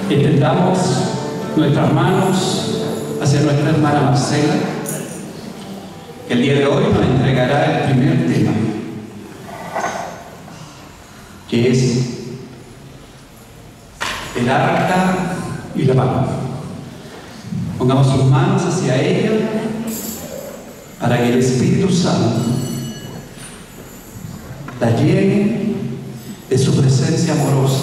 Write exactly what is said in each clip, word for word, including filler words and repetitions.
Extendamos nuestras manos hacia nuestra hermana Marcela, que el día de hoy nos entregará el primer tema, que es el arca y la palma. Pongamos sus manos hacia ella para que el Espíritu Santo la llene de su presencia amorosa.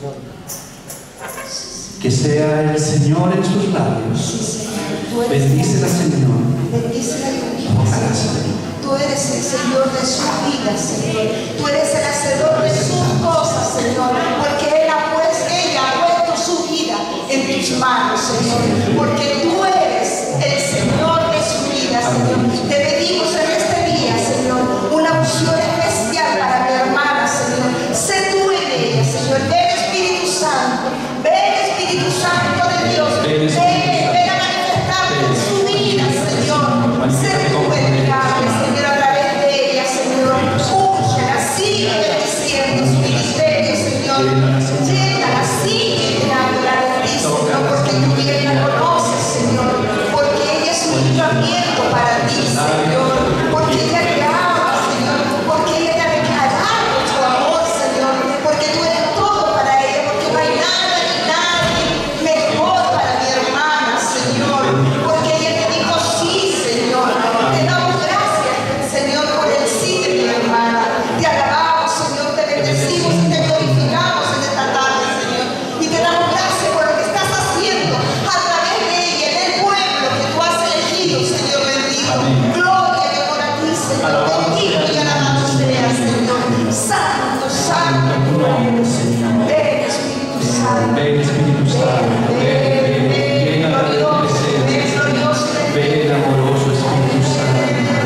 Que sea el Señor en sus labios. Bendícela, Señor. Bendícela, Señor. Tú eres el Señor de su vida, Señor. Tú eres el hacedor de sus cosas, Señor. Porque Él ha puesto, ella ha puesto su vida en tus manos, Señor. Porque tú eres el Señor de su vida, Señor. Te pedimos en este día, Señor, una unción especial para mi hermana, Señor. Sé tú en ella, Señor. Ven, Espíritu Santo. Ven, Espíritu Santo de Dios. Ven, ven a manifestarte en su vida, Señor. Sé tú bendiable, Señor, a través de ella, Señor. Úngela, sigue bendiciendo su ministerio, Señor. Llénala, sigue llenándola de ti, Señor, porque tú bien la conoces, Señor. Porque ella es un libramiento para ti, Señor. Porque ella te ama, Señor. Porque ella te ha declarado tu amor, Señor. Porque tú eres todo para ella. Porque no hay nada ni nadie mejor para mi hermana, Señor. Porque ella te dijo sí, Señor. Te damos gracias, Señor, por el sí de mi hermana. Te alabamos, Señor. Te bendecimos y te glorificamos en esta tarde, Señor. Y te damos gracias por lo que estás haciendo a través de ella, en el pueblo que tú has elegido, Señor bendito. Gloria y honor a ti, Señor. Bendito y alabado seas, Señor. Santo, santo, tu nombre, Señor. Ven, Espíritu Santo. Ven, Espíritu Santo. Ven, ven, ven a tu presencia. Ven, amoroso Espíritu Santo.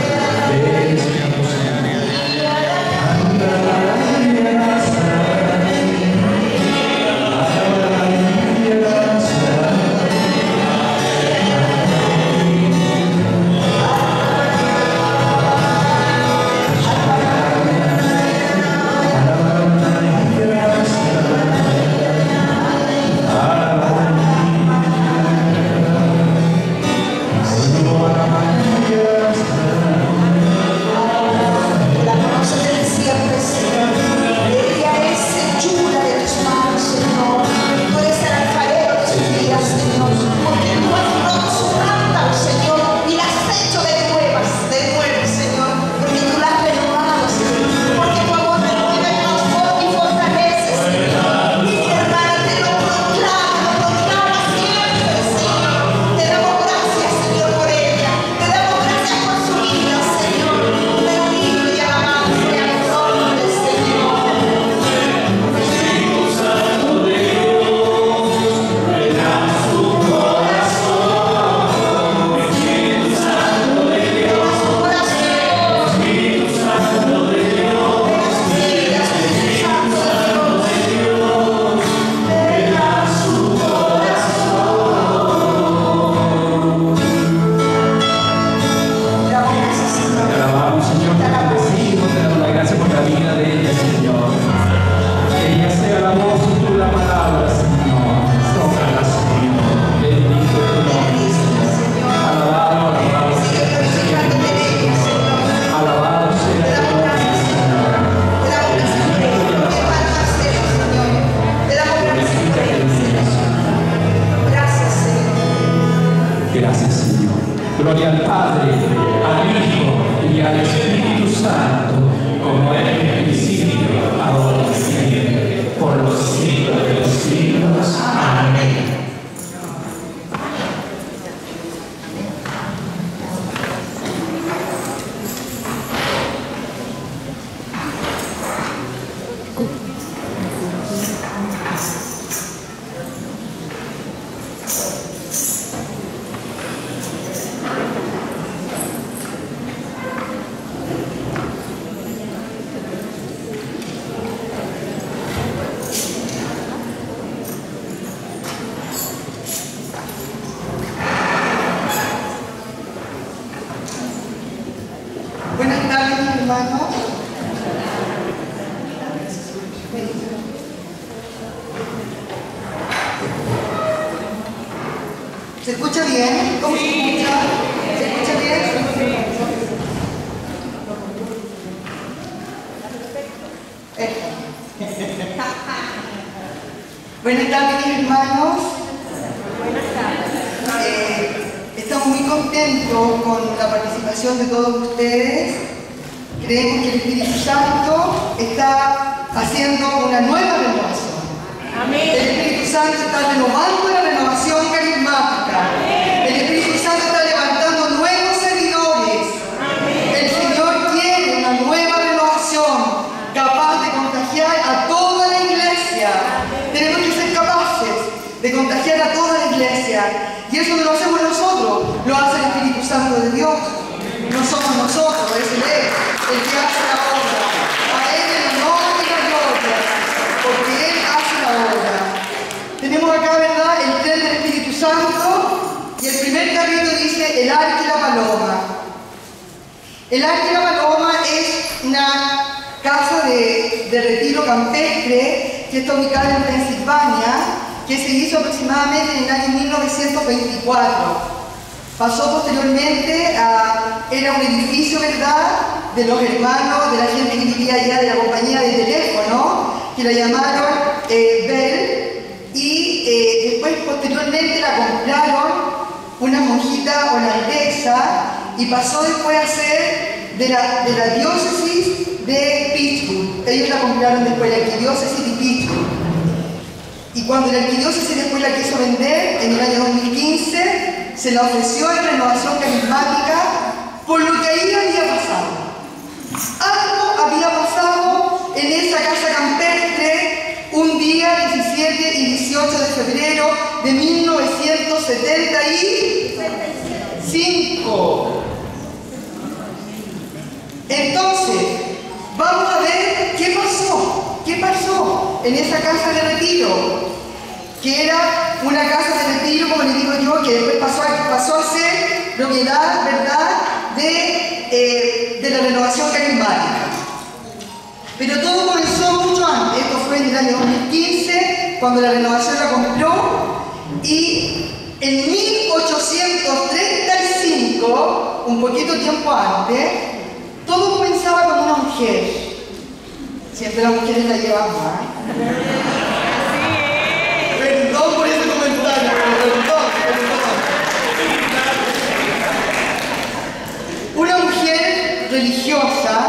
Ven, Espíritu Santo. Alabado ¿Se escucha bien? ¿Cómo se escucha? ¿Se escucha bien? Buenas tardes, mis hermanos. Eh, estamos muy contentos con la participación de todos ustedes. Creemos que el Espíritu Santo está haciendo una nueva renovación. Amén. El Espíritu Santo está renovando la renovación carismática. Amén. El Espíritu Santo está levantando nuevos servidores. Amén. El Señor quiere una nueva renovación capaz de contagiar a toda la iglesia. Amén. Tenemos que ser capaces de contagiar a toda la iglesia. Y eso no lo hacemos nosotros, lo hace el Espíritu Santo de Dios. No somos nosotros, es Él el que hace la obra. A Él el honor y la gloria, porque Él hace la obra. Tenemos acá, ¿verdad?, el tren del Espíritu Santo, y el primer capítulo dice el arca y la paloma. El arca y la paloma es una casa de, de retiro campestre que está ubicada en Pensilvania, que se hizo aproximadamente en el año mil novecientos veinticuatro. Pasó posteriormente a... era un edificio, ¿verdad?, de los hermanos, de la gente que vivía allá, de la compañía de teléfono, que la llamaron eh, Bell, y eh, después, posteriormente, la compraron una monjita holandesa, y pasó después a ser de la, de la diócesis de Pittsburgh. Ellos la compraron después, la arquidiócesis de Pittsburgh. Y cuando la arquidiócesis después la quiso vender, en el año dos mil quince, se la ofreció en renovación carismática por lo que ahí había pasado. Algo había pasado en esa casa campestre un día diecisiete y dieciocho de febrero de mil novecientos setenta y cinco. Entonces, vamos a ver qué pasó. ¿Qué pasó en esa casa de retiro? Que era una casa de retiro, como les digo yo, que después pasó a, pasó a ser propiedad, ¿verdad?, de, eh, de la renovación carismática. Pero todo comenzó mucho antes. Esto fue en el año dos mil quince, cuando la renovación la compró, y en mil ochocientos treinta y cinco, un poquito tiempo antes, todo comenzaba con una mujer. Siempre las mujeres la llevamos, ¿eh? Perdón por ese comentario, perdón, perdón. Una mujer religiosa,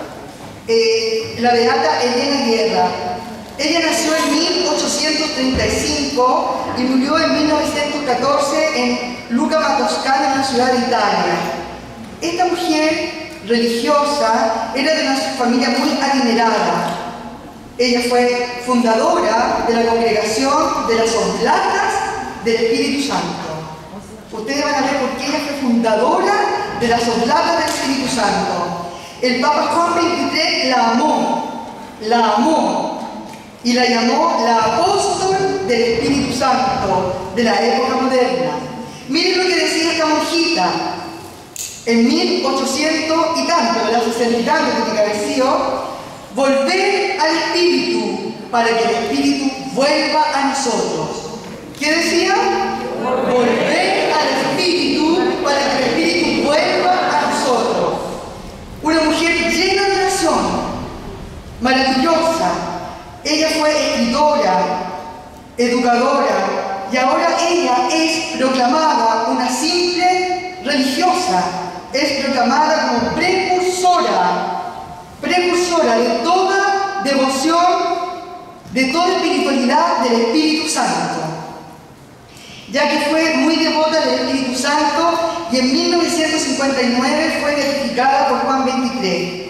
eh, la beata Elena Guerra. Ella nació en mil ochocientos treinta y cinco y murió en mil novecientos catorce en Lucca Toscana, en la ciudad de Italia. Esta mujer religiosa era de una familia muy adinerada. Ella fue fundadora de la congregación de las Oblatas del Espíritu Santo. Ustedes van a ver por qué ella fue fundadora de las Oblatas del Espíritu Santo. El Papa Juan veintitrés la amó, la amó y la llamó la apóstol del Espíritu Santo de la época moderna. Miren lo que decía esta monjita. En mil ochocientos y tanto, de la sesenta y tanto que cabeció, volver al Espíritu para que el Espíritu vuelva a nosotros. ¿Qué decía? Volver al Espíritu para que el Espíritu vuelva a nosotros. Una mujer llena de razón, maravillosa. Ella fue escritora, educadora, y ahora ella es proclamada una simple religiosa. Es proclamada como precursora, precursora de toda devoción, de toda espiritualidad del Espíritu Santo, ya que fue muy devota del Espíritu Santo y en mil novecientos cincuenta y nueve fue beatificada por Juan veintitrés.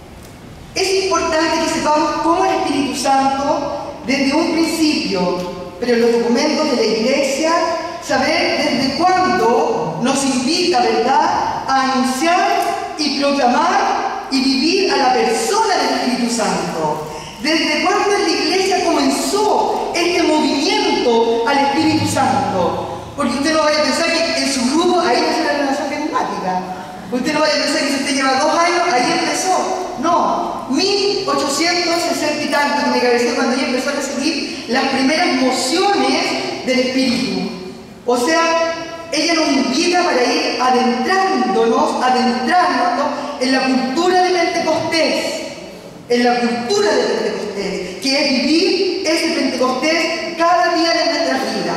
Es importante que sepamos cómo el Espíritu Santo, desde un principio, pero en los documentos de la Iglesia, saber desde cuándo nos invita, ¿verdad?, a anunciar y proclamar y vivir a la persona del Espíritu Santo. Desde cuándo en la Iglesia comenzó este movimiento al Espíritu Santo. Porque usted no vaya a pensar que en su grupo ahí nació la renovación carismática. Usted no vaya a pensar que si usted lleva dos años, ahí empezó. No, mil ochocientos sesenta y tanto, que me pareció cuando ella empezó a recibir las primeras mociones del Espíritu. O sea, ella nos invita para ir adentrándonos, adentrándonos en la cultura de Pentecostés, en la cultura de Pentecostés, que es vivir ese Pentecostés cada día de nuestra vida.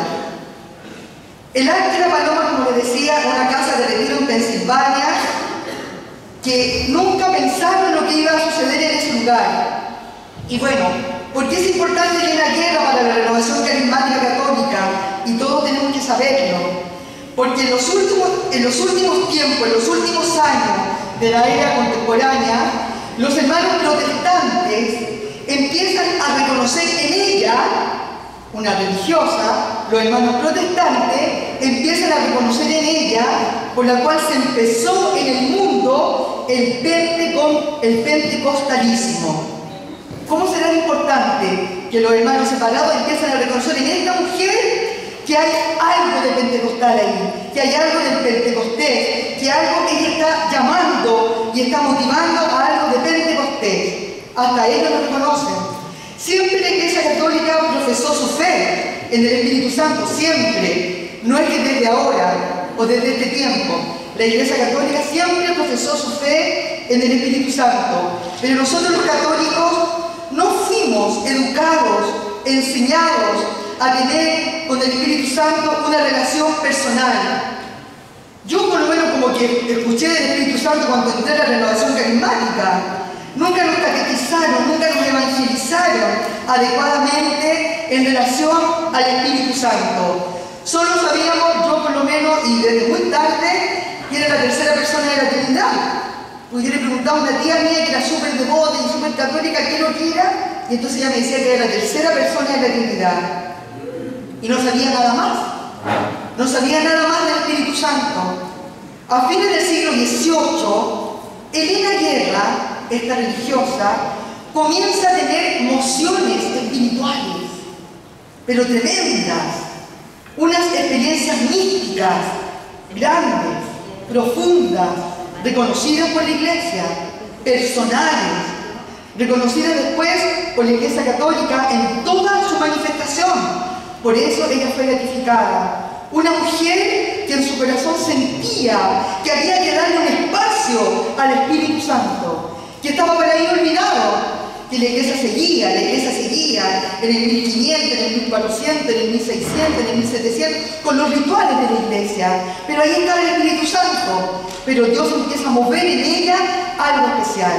El Arca de la Paloma, como les decía, una casa de retiro en Pensilvania, que nunca pensaron lo que iba a suceder en ese lugar. Y bueno, ¿por qué es importante que la guerra para la renovación carismática católica? Y todos tenemos que saberlo. Porque en los últimos, en los últimos tiempos, en los últimos años de la era contemporánea, los hermanos protestantes empiezan a reconocer en ella, una religiosa, los hermanos protestantes empiezan a reconocer en ella, por la cual se empezó en el mundo el, pentecon, el pentecostalismo. ¿Cómo será importante que los hermanos separados empiezan a reconocer en esta mujer que hay algo de pentecostal ahí, que hay algo del Pentecostés, que algo que ella está llamando y está motivando a algo de Pentecostés? Hasta ellos lo reconocen. Siempre la Iglesia Católica profesó su fe en el Espíritu Santo, siempre. No es que desde ahora o desde este tiempo. La Iglesia Católica siempre profesó su fe en el Espíritu Santo. Pero nosotros los católicos no fuimos educados, enseñados a tener con el Espíritu Santo una relación personal. Yo por lo menos como que escuché del Espíritu Santo cuando entré a la renovación carismática. Nunca nos catequizaron, nunca nos evangelizaron adecuadamente en relación al Espíritu Santo. Solo sabíamos, yo por lo menos, y desde muy tarde, que era la tercera persona de la Trinidad. Pues yo le preguntaba a una tía mía que era súper devota y súper católica qué lo que era, y entonces ella me decía que era la tercera persona de la Trinidad. Y no sabía nada más. No sabía nada más del Espíritu Santo. A fines del siglo dieciocho, Elena Guerra, esta religiosa, comienza a tener mociones espirituales, pero tremendas, unas experiencias místicas, grandes, profundas, reconocidas por la Iglesia, personales, reconocidas después por la Iglesia Católica en toda su manifestación. Por eso ella fue beatificada. Una mujer que en su corazón sentía que había que darle un espacio al Espíritu Santo, que estaba por ahí olvidado, que la Iglesia seguía, la Iglesia seguía en el mil quinientos, en el mil cuatrocientos, en el mil seiscientos, en el mil setecientos, con los rituales de la Iglesia. Pero ahí estaba el Espíritu Santo. Pero Dios empieza a mover en ella algo especial.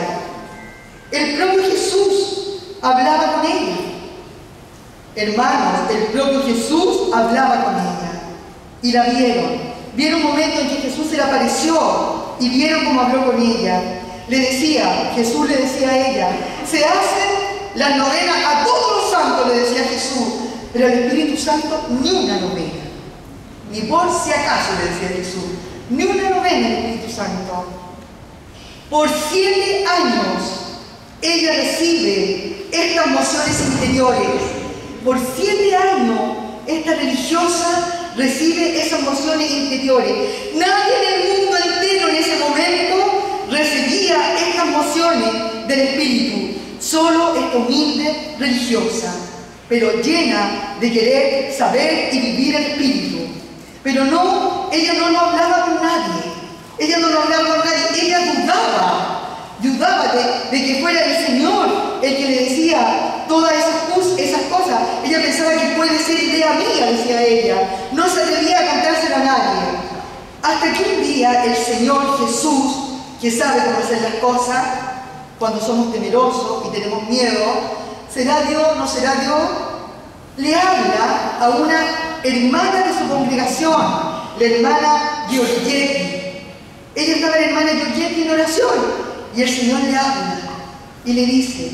El propio Jesús hablaba con ella. Hermanos, el propio Jesús hablaba con ella. Y la vieron. Vieron un momento en que Jesús se le apareció y vieron cómo habló con ella. Le decía, Jesús le decía a ella, se hacen las novenas a todos los santos, le decía Jesús, pero al Espíritu Santo ni una novena. Ni por si acaso, le decía Jesús, ni una novena al Espíritu Santo. Por siete años ella recibe estas mociones interiores. Por siete años esta religiosa recibe esas mociones interiores. Nadie en el mundo entero en ese momento recibía estas mociones del Espíritu. Solo esta humilde religiosa, pero llena de querer saber y vivir el Espíritu. Pero no, ella no lo hablaba con nadie. Ella no lo hablaba con nadie. Ella dudaba, dudaba de, de que fuera el Señor el que le decía todas esas, esas cosas. Ella pensaba que puede ser idea mía, decía ella. No se atrevía a contárselo a nadie. Hasta que un día el Señor Jesús, que sabe cómo hacer las cosas, cuando somos temerosos y tenemos miedo, ¿será Dios? ¿No será Dios? Le habla a una hermana de su congregación, la hermana Giorgetti. Ella estaba la hermana Giorgetti en oración, y el Señor le habla y le dice,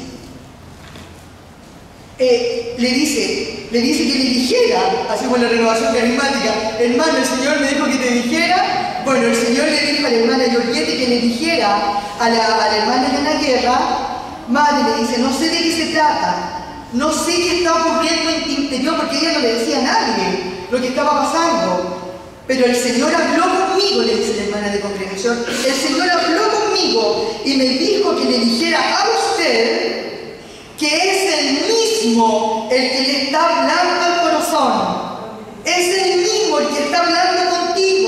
eh, le dice, le dice que le dijera, así como la renovación carismática, hermano, el Señor me dijo que te dijera. Bueno, el Señor le dijo a la hermana Giorgetti que le dijera a la, a la hermana Elena Guerra, madre, le dice, no sé de qué se trata, no sé qué está ocurriendo en tu interior, porque ella no le decía a nadie lo que estaba pasando. Pero el Señor habló conmigo, le dice la hermana de congregación, el Señor habló conmigo y me dijo que le dijera a usted que es el mismo el que le está hablando al corazón. Es el mismo el que está hablando contigo.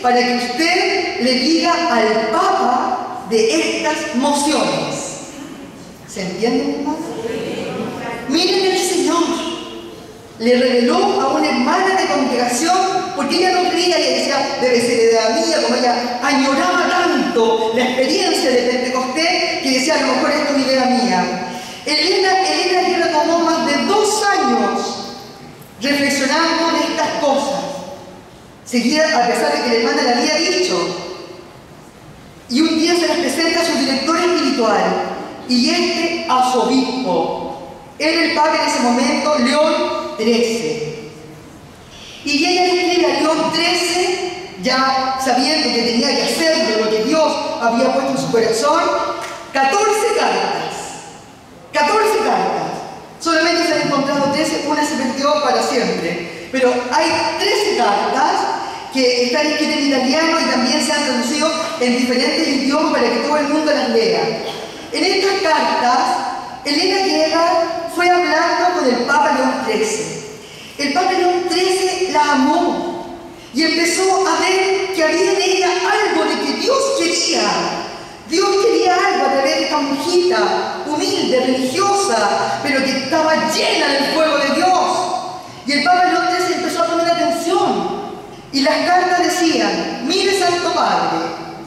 para que usted le diga al Papa de estas mociones. ¿Se entiende, hermano? Miren, el Señor le reveló a una hermana de congregación, porque ella no creía, ella decía, debe ser edad mía, como ella añoraba tanto la experiencia de Pentecostés, que decía, a lo mejor esto es idea mía. Elena, Elena Guerra tomó más de dos años reflexionando en estas cosas. Seguía, a pesar de que la hermana le había dicho. Y un día se las presenta a su director espiritual y este a su obispo. Era el Papa en ese momento, León trece. Y ella le escribe a León trece, ya sabiendo que tenía que hacerlo, lo que Dios había puesto en su corazón, catorce cartas. catorce cartas. Solamente se han encontrado trece, una se perdió para siempre. Pero hay trece cartas que están escritas en italiano y también se han traducido en diferentes idiomas para que todo el mundo las lea. En estas cartas, Elena Guerra fue hablando con el Papa León trece. El Papa León trece la amó y empezó a ver que había en ella algo de que Dios quería. Dios quería algo a través de esta monjita humilde, religiosa, pero que estaba llena del fuego de Dios. Y el Papa León trece empezó a poner atención. Y las cartas decían, mire Santo Padre,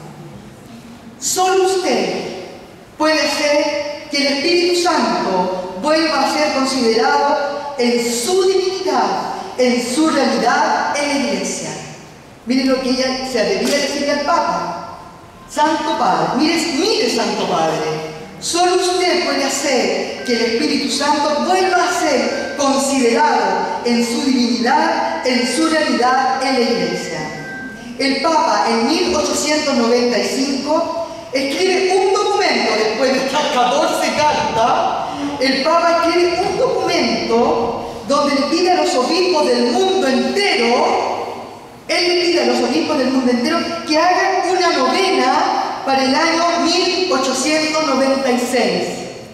solo usted puede hacer que el Espíritu Santo vuelva a ser considerado en su divinidad, en su realidad en la Iglesia. Miren lo que ella se atrevía a decirle al Papa. Santo Padre, mire, mire Santo Padre, solo usted puede hacer que el Espíritu Santo vuelva a ser considerado en su divinidad, en su realidad en la Iglesia. El Papa en mil ochocientos noventa y cinco escribe un documento, después de estas catorce cartas, el Papa escribe un documento donde le pide a los obispos del mundo entero, él le pide a los obispos del mundo entero que hagan una novena para el año mil ochocientos noventa y seis.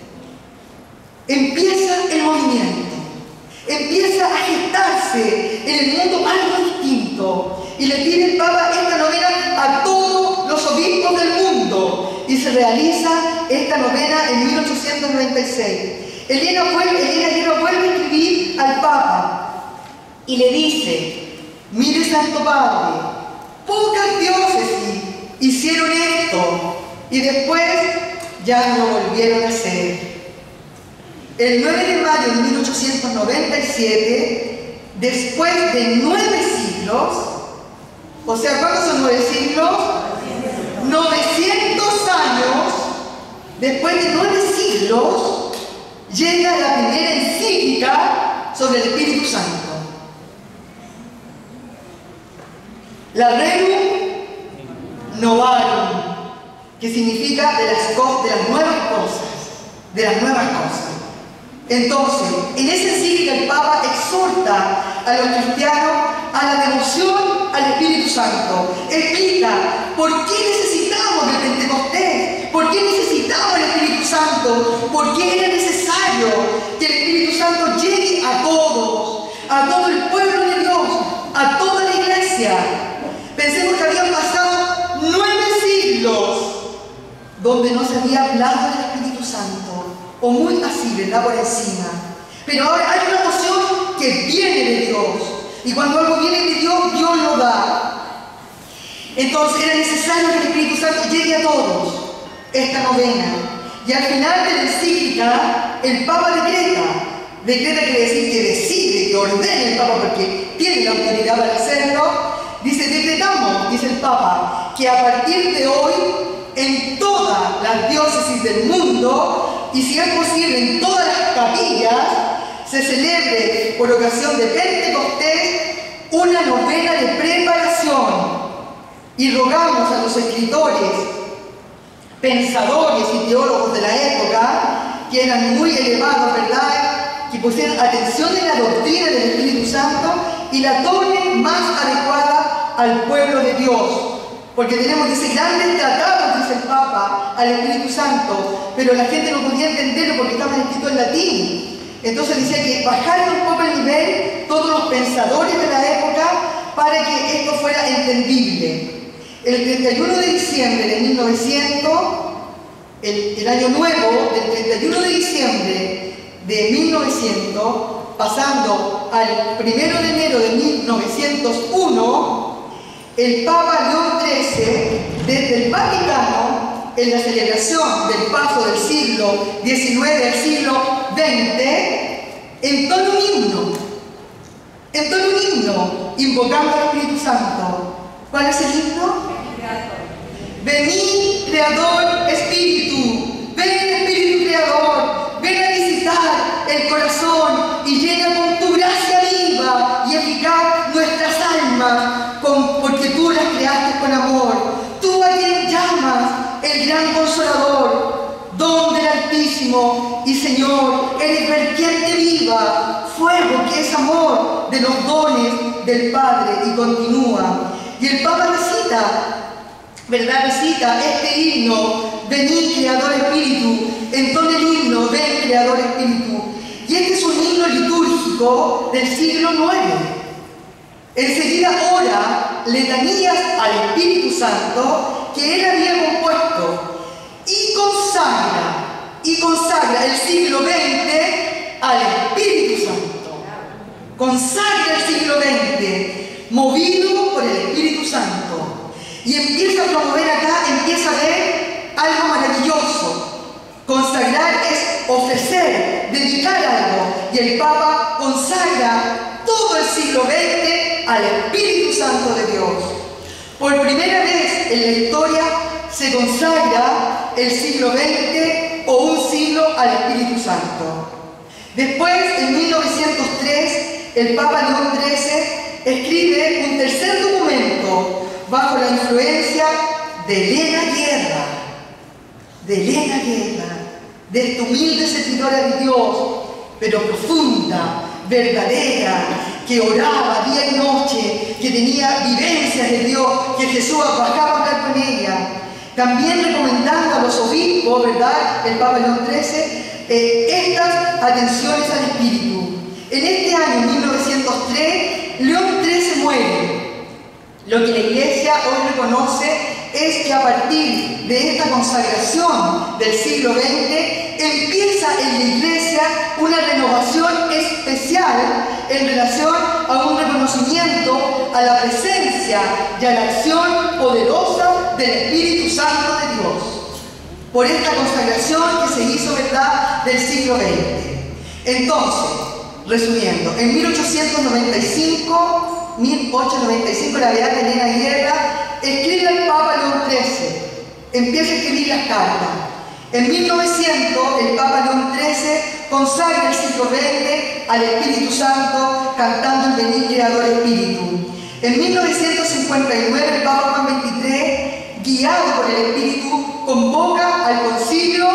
Empieza el movimiento, empieza a gestarse en el mundo algo distinto y le pide el Papa esta novena a todos los obispos del mundo y se realiza esta novena en mil ochocientos noventa y seis. Elena vuelve, Elena Guerra vuelve a escribir al Papa y le dice, mire Santo Padre, pocas diócesis hicieron esto y después ya no volvieron a hacer. El nueve de mayo de mil ochocientos noventa y siete, después de nueve siglos, o sea, ¿cuántos son nueve siglos? novecientos años, después de nueve siglos, llega la primera encíclica sobre el Espíritu Santo. La Rerum Novarum, que significa de las, de las nuevas cosas, de las nuevas cosas. Entonces, en esa encíclica el Papa exhorta a los cristianos a la devoción al Espíritu Santo. Explica por qué necesitamos el Pentecostés, por qué necesitamos el Espíritu Santo, por qué era necesario que el Espíritu Santo llegue a todos, a todo el pueblo de Dios, a toda la iglesia. Pensemos que habían pasado nueve siglos donde no se había hablado del Espíritu Santo, o muy así, ¿verdad? Por encima. Pero ahora hay una noción que viene de Dios, y cuando algo viene de Dios, Dios lo da. Entonces era necesario que el Espíritu Santo llegue a todos, esta novena. Y al final de la encíclica, el Papa decreta, decreta quiere decir que decide, que ordena el Papa, porque tiene la autoridad para hacerlo. Dice, decretamos, dice el Papa, que a partir de hoy, en todas las diócesis del mundo, y si es posible en todas las capillas, se celebre por ocasión de Pentecostés una novena de preparación. Y rogamos a los escritores, pensadores y teólogos de la época, que eran muy elevados, ¿verdad?, que pusieran atención en la doctrina del Espíritu Santo y la tomen más adecuada al pueblo de Dios. Porque tenemos, dice, grandes tratados, dice el Papa, al Espíritu Santo, pero la gente no podía entenderlo porque estaban escritos en latín. Entonces decía que bajaron un poco el nivel todos los pensadores de la época para que esto fuera entendible. el treinta y uno de diciembre de mil novecientos, el, el año nuevo del treinta y uno de diciembre de mil novecientos, pasando al primero de enero de mil novecientos uno, el Papa León trece, desde el Vaticano, en la celebración del paso del siglo diecinueve al siglo veinte, entona un himno, entona un himno, invocando al Espíritu Santo. ¿Cuál es el himno? Venid, Creador Espíritu, ven Espíritu Creador, ven a visitar el corazón y llena con tu gracia viva y eficaz nuestras almas, con, porque tú las creaste con amor. Tú a quien llamas el gran Consolador, don del Altísimo y Señor, eres vertiente viva, fuego que es amor de los dones del Padre, y continúa. Y el Papa recita, ¿verdad? Recita este himno, venid Creador Espíritu, entona el himno, ven Creador Espíritu. Y este es un himno litúrgico del siglo nueve. Enseguida ora letanías al Espíritu Santo que él había compuesto y consagra, y consagra el siglo veinte al Espíritu Santo. Consagra el siglo veinte, movido por el Espíritu Santo. Y empieza a promover acá, empieza a ver algo maravilloso. Consagrar es ofrecer, dedicar algo. Y el Papa consagra todo el siglo veinte al Espíritu Santo de Dios. Por primera vez en la historia se consagra el siglo veinte o un siglo al Espíritu Santo. Después, en mil novecientos tres, el Papa León trece escribe un tercer documento bajo la influencia de Elena Guerra, de Elena Guerra, de esta humilde servidora de Dios, pero profunda, verdadera, que oraba día y noche, que tenía vivencias de Dios, que Jesús bajaba a hablar con ella. También recomendando a los obispos, ¿verdad?, el Papa León trece, eh, estas atenciones al Espíritu. En este año, mil novecientos tres, León trece muere. Lo que la Iglesia hoy reconoce es que a partir de esta consagración del siglo veinte empieza en la Iglesia una renovación especial en relación a un reconocimiento a la presencia y a la acción poderosa del Espíritu Santo de Dios, por esta consagración que se hizo, ¿verdad?, del siglo veinte. Entonces, resumiendo, en mil ochocientos noventa y cinco, mil ochocientos noventa y cinco, la beata Elena Guerra escribe al Papa León trece, empieza a escribir las cartas. En mil novecientos, el Papa León trece consagra el siglo veinte al Espíritu Santo, cantando el Venid Creador Espíritu. En mil novecientos cincuenta y nueve, el Papa Juan veintitrés, guiado por el Espíritu, convoca al Concilio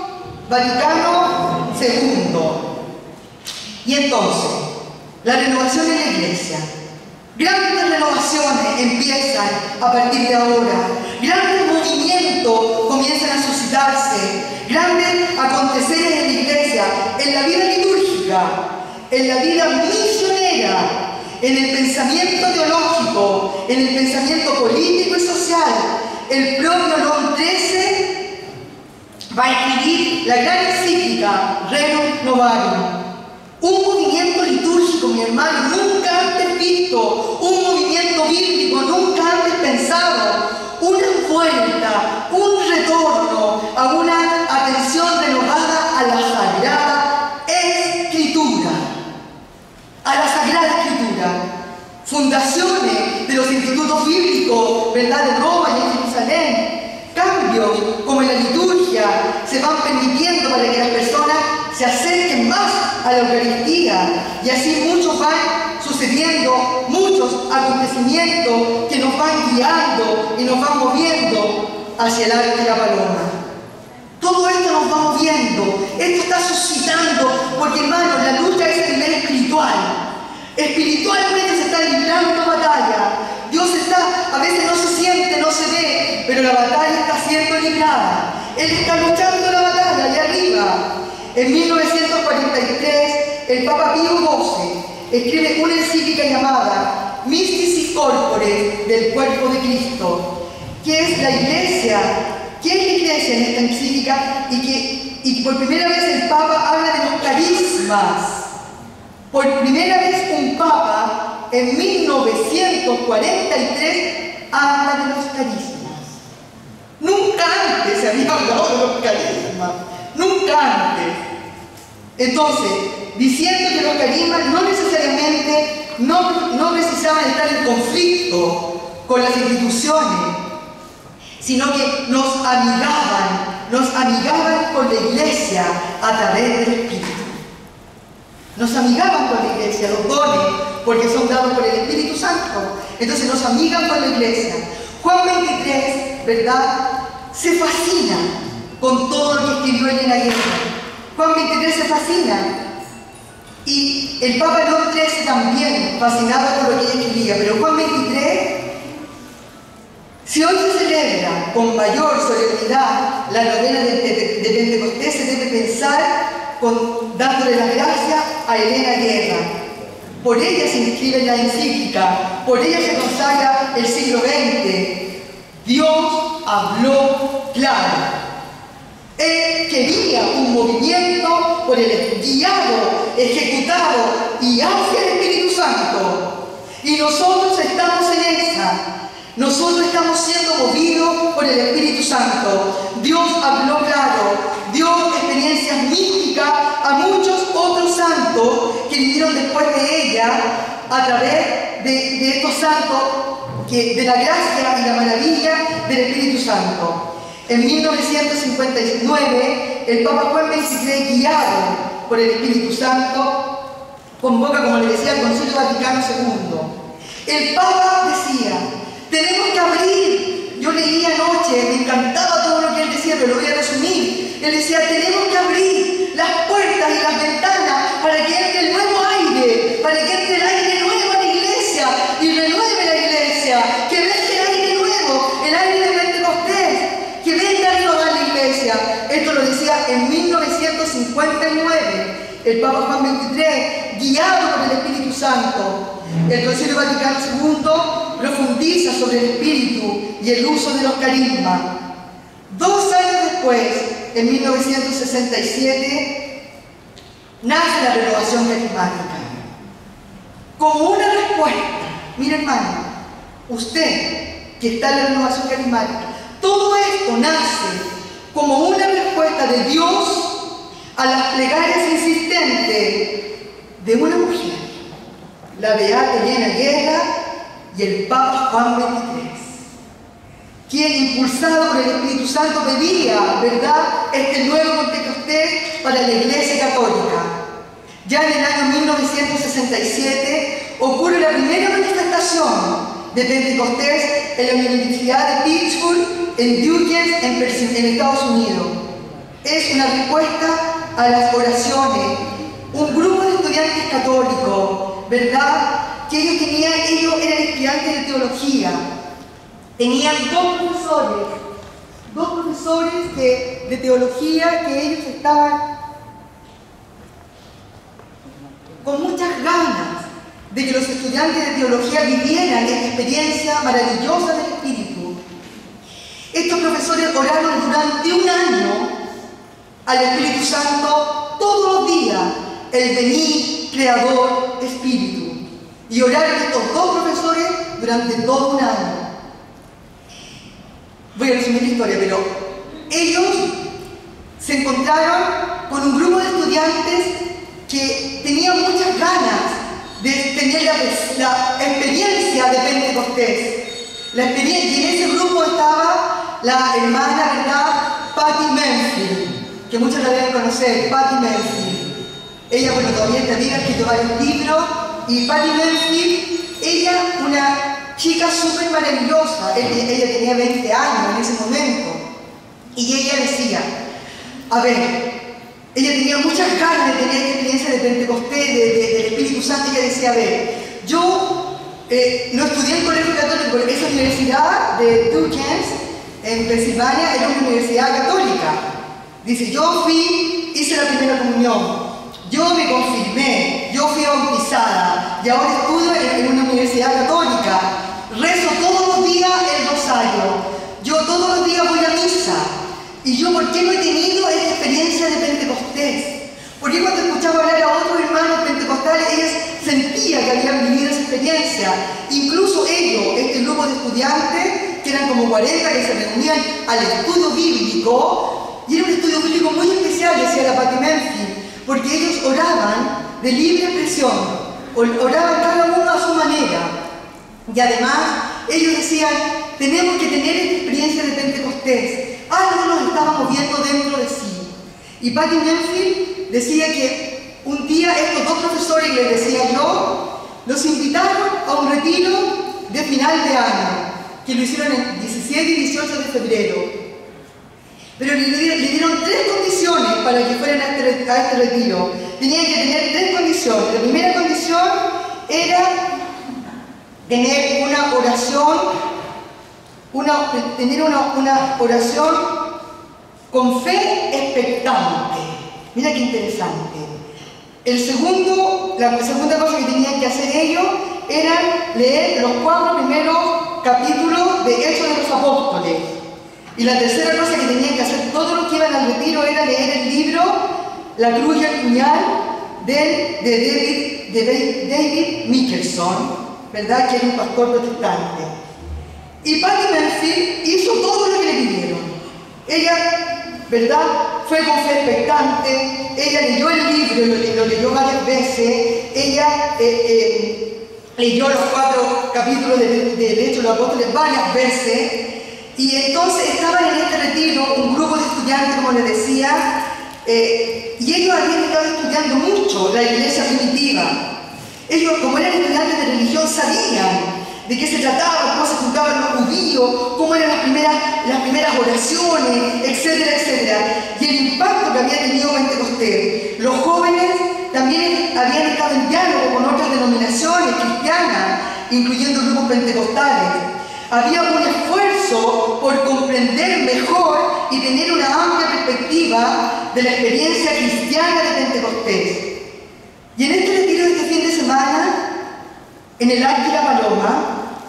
Vaticano segundo. Y entonces, la renovación de la Iglesia. Grandes renovaciones empiezan a partir de ahora. Grandes movimientos comienzan a suscitarse. Grandes aconteceres en la Iglesia, en la vida litúrgica, en la vida misionera, en el pensamiento teológico, en el pensamiento político y social. El propio León trece va a escribir la gran encíclica Rerum Novarum. Un movimiento litúrgico, mi hermano, nunca antes visto, un movimiento bíblico nunca antes pensado, una vuelta, un retorno a una atención renovada a la Sagrada Escritura, a la Sagrada Escritura. Fundaciones de los institutos bíblicos, ¿verdad?, de Roma y en Jerusalén. Cambios como en la liturgia se van permitiendo para que las personas se acerquen más a la Eucaristía, y así muchos van sucediendo, muchos acontecimientos que nos van guiando y nos van moviendo hacia el arco de la paloma. Todo esto nos va moviendo, esto está suscitando, porque hermanos, la lucha es a nivel espiritual. Espiritualmente se está librando batalla. Dios está, a veces no se siente, no se ve, pero la batalla está siendo librada. Él está luchando la batalla allá arriba. En mil novecientos cuarenta y tres, el Papa Pío doce escribe una encíclica llamada Mysticis Corpore, del cuerpo de Cristo. qué es la iglesia, qué es la iglesia en esta encíclica, y que y por primera vez el Papa habla de los carismas. Por primera vez un Papa en mil novecientos cuarenta y tres habla de los carismas. Nunca antes se había hablado de los carismas, nunca antes. Entonces, diciendo que los carismas no necesariamente, no, no precisaban estar en conflicto con las instituciones, sino que nos amigaban, nos amigaban con la iglesia a través del Espíritu. Nos amigaban con la iglesia, los dones, porque son dados por el Espíritu Santo. Entonces nos amigan con la iglesia. Juan veintitrés, ¿verdad?, se fascina con todo lo que escribió Elena Guerra. Juan veintitrés se fascina. Y el Papa León trece también, fascinado por lo que ella escribía. Pero Juan veintitrés, si hoy se celebra con mayor solemnidad la novena de, de, de Pentecostés, se debe pensar con, dándole las gracias a Elena Guerra. Por ella se inscribe en la encíclica, por ella se consagra el siglo veinte. Dios habló claro. Él quería un movimiento por el guiado, ejecutado y hacia el Espíritu Santo. Y nosotros estamos en esa. Nosotros estamos siendo movidos por el Espíritu Santo. Dios habló claro, dio experiencias místicas a muchos otros santos que vinieron después de ella, a través de, de estos santos, que, de la gracia y la maravilla del Espíritu Santo. En mil novecientos cincuenta y nueve, el Papa Juan veintitrés, guiado por el Espíritu Santo, convoca, como le decía, el Concilio Vaticano segundo. El Papa decía: tenemos que abrir. Yo leí anoche, me encantaba todo lo que él decía, pero lo voy a resumir. Él decía: tenemos que abrir las puertas y las ventanas para que entre el nuevo aire, para que entre el aire nuevo a la iglesia y renueve la iglesia, que venga el aire nuevo, el aire de Pentecostés, que venga a renovar la iglesia. Esto lo decía en mil novecientos cincuenta y nueve el Papa Juan veintitrés, guiado por el Espíritu Santo. El Concilio Vaticano segundo profundiza sobre el Espíritu y el uso de los carismas. Dos años después, en mil novecientos sesenta y siete, nace la renovación carismática. Como una respuesta, mire hermano, usted que está en la renovación carismática, todo esto nace como una respuesta de Dios a las plegarias insistentes de una mujer, la beata Elena Guerra y el Papa Juan veintitrés, quien, impulsado por el Espíritu Santo, pedía, ¿verdad?, este nuevo Pentecostés para la Iglesia Católica. Ya en el año mil novecientos sesenta y siete ocurre la primera manifestación de Pentecostés en la Universidad de Pittsburgh, en Duquesne, en, en Estados Unidos. Es una respuesta a las oraciones. Un grupo de estudiantes católicos, ¿verdad?, que ellos tenían, ellos eran estudiantes de teología. Tenían dos profesores, dos profesores de, de teología que ellos estaban con muchas ganas de que los estudiantes de teología vivieran esta experiencia maravillosa del Espíritu. Estos profesores oraron durante un año al Espíritu Santo todos los días, el venid, Creador, Espíritu. Y oraron estos dos profesores durante todo un año. Voy a resumir la historia, pero ellos se encontraron con un grupo de estudiantes que tenían muchas ganas de tener la, la experiencia de Pentecostés. La experiencia, y en ese grupo estaba la hermana, ¿verdad?, Patty Menfield, que muchos la deben conocer, Patty Menfield. Ella, bueno, todavía está viva, ha escrito varios libros, y Patty Menfield, ella, una chica súper maravillosa, ella, ella tenía veinte años en ese momento, y ella decía, a ver, ella tenía muchas ganas de tener esta experiencia de Pentecostés, de, de, del Espíritu Santo, y ella decía, a ver, yo eh, no estudié en colegio católico, porque esa universidad de Duquesne, en Pensilvania, era una universidad católica. Dice, yo fui, hice la primera comunión, yo me confirmé, yo fui bautizada, y ahora estudio en, en una universidad católica, rezo todos los días el rosario, yo por qué no he tenido esta experiencia de Pentecostés? Porque cuando escuchaba hablar a otros hermanos pentecostales, ellos sentían que habían vivido esa experiencia. Incluso ellos, este grupo de estudiantes, que eran como cuarenta, que se reunían al estudio bíblico, y era un estudio bíblico muy especial, decía la Patti Menfield, porque ellos oraban de libre expresión, oraban cada uno a su manera. Y además, ellos decían, tenemos que tener esta experiencia de Pentecostés. Algo nos estaba moviendo dentro de sí. Y Patti Menfield decía que un día estos dos profesores, les decía yo, los invitaron a un retiro de final de año, que lo hicieron el diecisiete y dieciocho de febrero. Pero le, le dieron tres condiciones para que fueran a este, a este retiro. Tenían que tener tres condiciones. La primera condición era tener una oración, una, tener una, una oración con fe expectante. Mira qué interesante. El segundo, la segunda cosa que tenían que hacer ellos era leer los cuatro primeros capítulos de Hechos de los Apóstoles. Y la tercera cosa que tenían que hacer todos los que iban al retiro era leer el libro La cruz y el puñal de, de, David, de David Mikkelson, ¿verdad? Que era un pastor protestante. Y Patti Menfield hizo todo lo que le pidieron. Ella, ¿verdad? Fue con fe expectante, ella leyó el libro, lo, lo leyó varias veces, ella eh, eh, leyó los cuatro capítulos de, de, de Hechos de los Apóstoles varias veces, y entonces estaban en este retiro un grupo de estudiantes, como les decía, eh, y ellos habían estado estudiando mucho la iglesia primitiva. Ellos, como eran estudiantes de religión, sabían de qué se trataba, cómo se juntaban los judíos, cómo eran las primeras, las primeras oraciones, etcétera, etcétera. Y el impacto que había tenido Pentecostés. Los jóvenes también habían estado en diálogo con otras denominaciones cristianas, incluyendo grupos pentecostales. Había un esfuerzo por comprender mejor y tener una amplia perspectiva de la experiencia cristiana de Pentecostés. Y en este retiro de este fin de semana, en el Arco de la Paloma,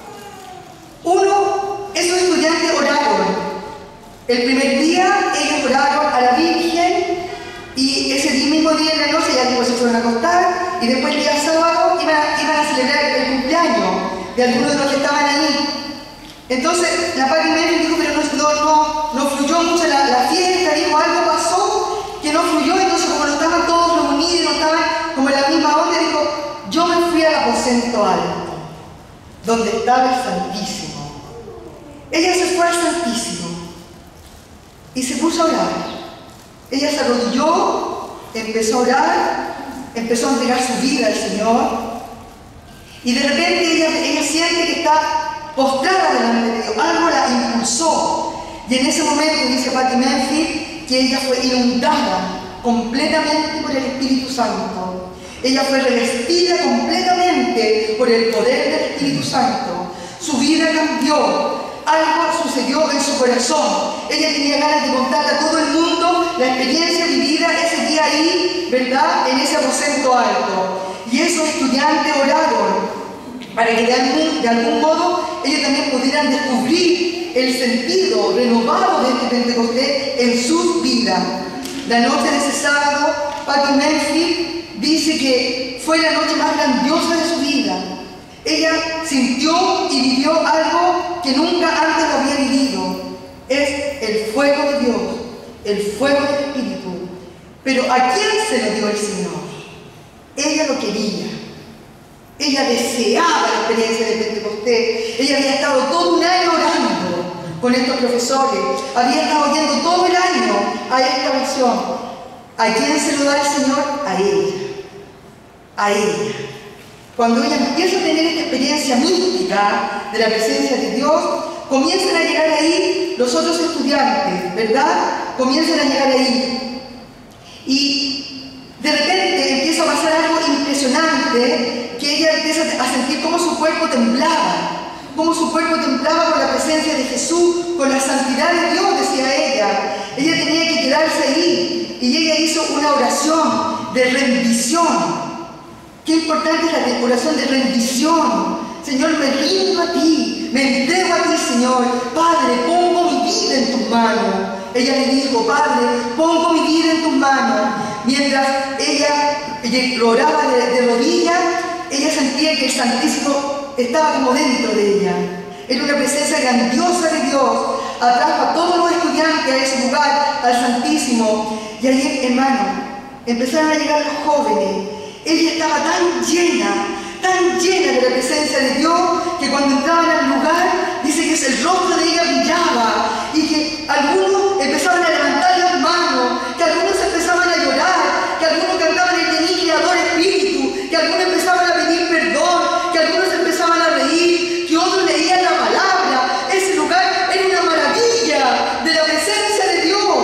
uno, esos estudiantes oraron. El primer día ellos oraron a la Virgen y ese mismo día en la noche ya después se fueron a acostar y después el día sábado iban a, iban a celebrar el cumpleaños de algunos de los que estaban ahí. Entonces la Patti Menfield dijo, pero no, no, no fluyó mucho la, la fiesta, dijo, algo pasó que no fluyó, entonces como no estaban todos reunidos, no estaban como en la misma onda, dijo, yo me fui al aposento alto, donde estaba el Santísimo. Ella se fue al Santísimo y se puso a orar. Ella se arrodilló, empezó a orar, empezó a entregar su vida al Señor, y de repente ella, ella siente que está postrada delante de Dios, algo la impulsó, y en ese momento dice Patti Menfield que ella fue inundada completamente por el Espíritu Santo. Ella fue revestida completamente por el poder del Espíritu Santo. Su vida cambió. Algo sucedió en su corazón. Ella tenía ganas de contarle a todo el mundo la experiencia vivida ese día ahí, ¿verdad? En ese aposento alto. Y esos estudiantes oraron para que de algún, de algún modo ellos también pudieran descubrir el sentido renovado de este Pentecostés en sus vidas. La noche de ese sábado, Patti Menfield dice que fue la noche más grandiosa de su vida. Ella sintió y vivió algo que nunca antes lo había vivido. Es el fuego de Dios, el fuego del Espíritu. Pero ¿a quién se lo dio el Señor? Ella lo quería. Ella deseaba la experiencia de Pentecostés. Ella había estado todo un año orando con estos profesores. Había estado yendo todo el año a esta oración. ¿A quién se lo da el Señor? A ella. A ella. Cuando ella empieza a tener esta experiencia mística de la presencia de Dios, comienzan a llegar ahí los otros estudiantes, ¿verdad? Comienzan a llegar ahí. Y de repente empieza a pasar algo impresionante, que ella empieza a sentir cómo su cuerpo temblaba, cómo su cuerpo temblaba con la presencia de Jesús, con la santidad de Dios, decía ella. Ella tenía que quedarse ahí y ella hizo una oración de rendición. Qué importante es la oración de rendición. Señor, me rindo a ti, me entrego a ti, Señor. Padre, pongo mi vida en tus manos. ella le dijo: Padre, pongo mi vida en tus manos. Mientras ella, ella oraba de, de rodillas, ella sentía que el Santísimo estaba como dentro de ella. Era una presencia grandiosa de Dios. Atrajo a todos los estudiantes a ese lugar, al Santísimo. Y ahí, hermano, empezaron a llegar los jóvenes. Ella estaba tan llena, tan llena de la presencia de Dios, que cuando entraban al lugar, dice que el rostro de ella brillaba, y que algunos empezaban a levantar las manos, que algunos empezaban a llorar, que algunos cantaban el de mi Creador Espíritu, que algunos empezaban a pedir perdón, que algunos empezaban a reír, que otros leían la palabra. Ese lugar era una maravilla de la presencia de Dios.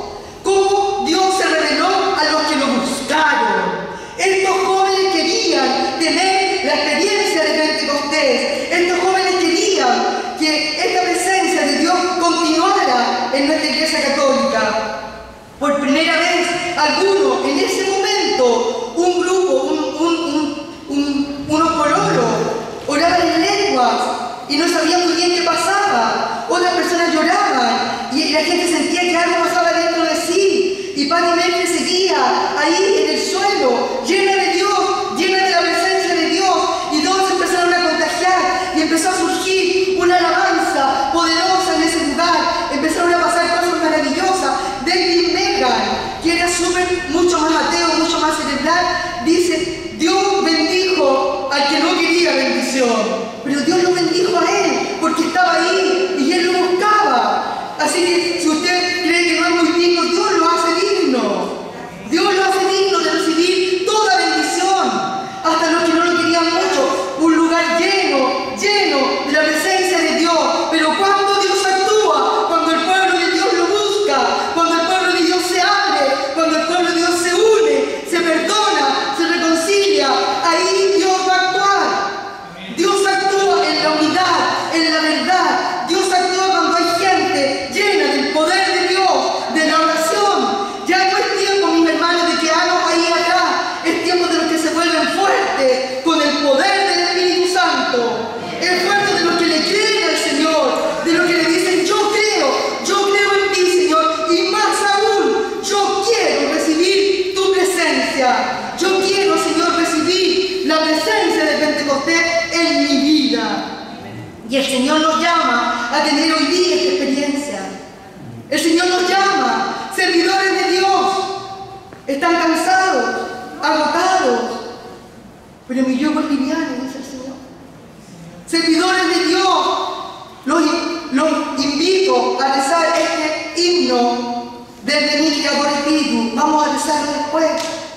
Cómo Dios se reveló a los que lo buscaron. Estos jóvenes querían tener la experiencia de Pentecostés. Estos jóvenes querían que esta presencia de Dios continuara en nuestra Iglesia Católica. Por primera vez, algunos, en ese momento, un grupo, un, un, un, un, unos pololos, oraban en lenguas y no sabían muy bien qué pasaba. Otras personas lloraban y la gente sentía que algo pasaba dentro de sí. Y Pati Mel seguía ahí en el suelo, llena de Dios, llena de la presencia de Dios, y todos empezaron a contagiar y empezó a surgir una alabanza poderosa en ese lugar. Empezaron a pasar cosas maravillosas. David Megan, que era súper, mucho más ateo, mucho más cerebral, dice: Dios bendijo al que no quería bendición, pero Dios lo bendijo a él porque estaba ahí y él lo buscaba. Así que si usted cree que no es muy digno, Dios lo hace digno. Dios lo hace digno de recibir toda bendición, hasta los que no lo querían mucho. Un lugar lleno, lleno de la presencia de Dios. Pero cuando Dios actúa, cuando el pueblo de Dios lo busca, cuando el pueblo de Dios se abre, cuando el pueblo de Dios se une, se perdona, se reconcilia, ahí Dios va a actuar. Dios actúa en la unidad, en la verdad. Dios actúa cuando hay gente llena del poder de Dios, de la oración. Ya no es tiempo, mis hermanos, de quedarnos ahí atrás. Es tiempo de los que se vuelven fuertes con el poder del Espíritu Santo. Es fuerte de los que le creen al Señor, de los que le dicen: yo creo, yo creo en ti, Señor, y más aún, yo quiero recibir tu presencia. Yo quiero, Señor, recibir la presencia de Pentecostés en mi vida. Y el Señor nos llama a tener hoy día esta experiencia. El Señor nos llama, servidores de Dios. Están cansados, agotados, pero mi yugo es liviano, dice el Señor. Servidores de Dios, los, los invito a rezar este himno del de mi Creador Espíritu. Vamos a rezarlo después.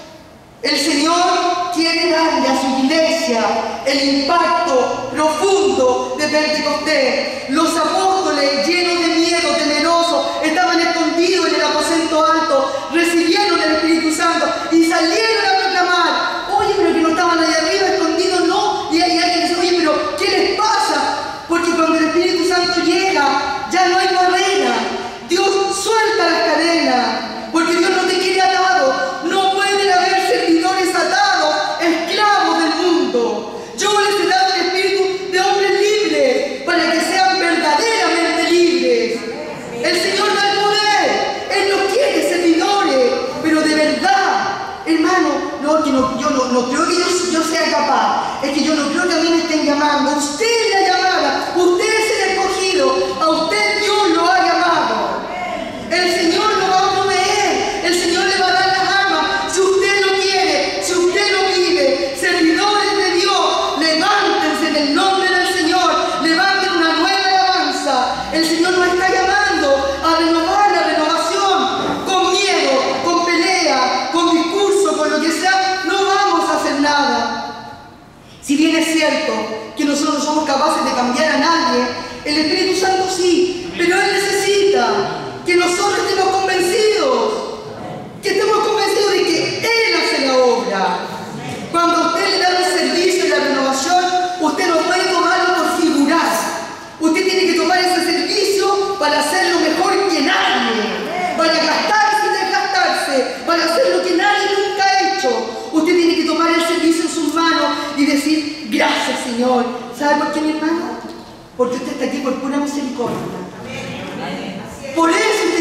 El Señor quiere darle a su iglesia el impacto profundo de Pentecostés. Los apóstoles, llenos de miedo, temerosos, estaban escondidos en el aposento alto, recibieron el Espíritu Santo y salieron a proclamar. Oye, pero que no estaban ahí arriba escondidos, no. Y hay alguien dice: oye, pero ¿qué les pasa? Porque cuando el Espíritu Santo llega, ya no hay barrera. Dios suelta las cadenas, porque Dios no te quiere atado. No pueden haber servidores atados, esclavos del mundo. Yo les he dado el espíritu de hombres libres, para que sean verdaderamente libres. El Señor da el poder. Él no quiere servidores, pero de verdad. Hermano, no, que no, yo no, no creo que yo, yo sea capaz. Es que yo no creo que a mí me estén llamando. Usted es la llamada, usted es el escogido. A usted Dios lo ha llamado. El Señor lo va a proveer. El Señor le va a dar las armas. Si usted lo quiere, si usted lo pide, servidores de Dios, levántense en el nombre del Señor. Levanten una nueva alabanza. El Señor nos está llamando a renovar la renovación. Con miedo, con pelea, con discurso, con lo que sea, no vamos a hacer nada. Si bien es cierto que nosotros no somos capaces de cambiar a nadie, el Espíritu Santo sí, pero Él necesita que nosotros estemos convencidos, que estemos convencidos de que Él hace la obra. Cuando a usted le da el servicio y la renovación, usted no puede tomarlo por figurar. Usted tiene que tomar ese servicio para hacerlo mejor que nadie, para gastarse y desgastarse, para hacer lo que nadie nunca ha hecho. Usted tiene que tomar el servicio en sus manos y decir: gracias, Señor. ¿Sabe por qué, mi hermano? Porque usted está aquí por pura misericordia. Por eso usted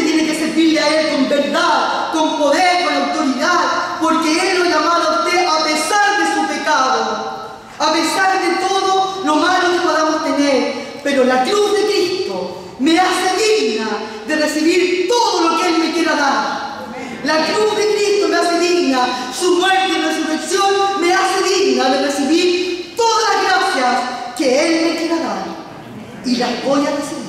tiene que servirle a Él con verdad, con poder, con autoridad, porque Él lo ha llamado a usted a pesar de su pecado, a pesar de todo lo malo que podamos tener. Pero la cruz de Cristo me hace digna de recibir todo lo que Él me quiera dar. La cruz de Cristo me hace digna, su muerte y resurrección me hace digna de recibir todas las gracias que Él me quiera dar. Y las voy a recibir.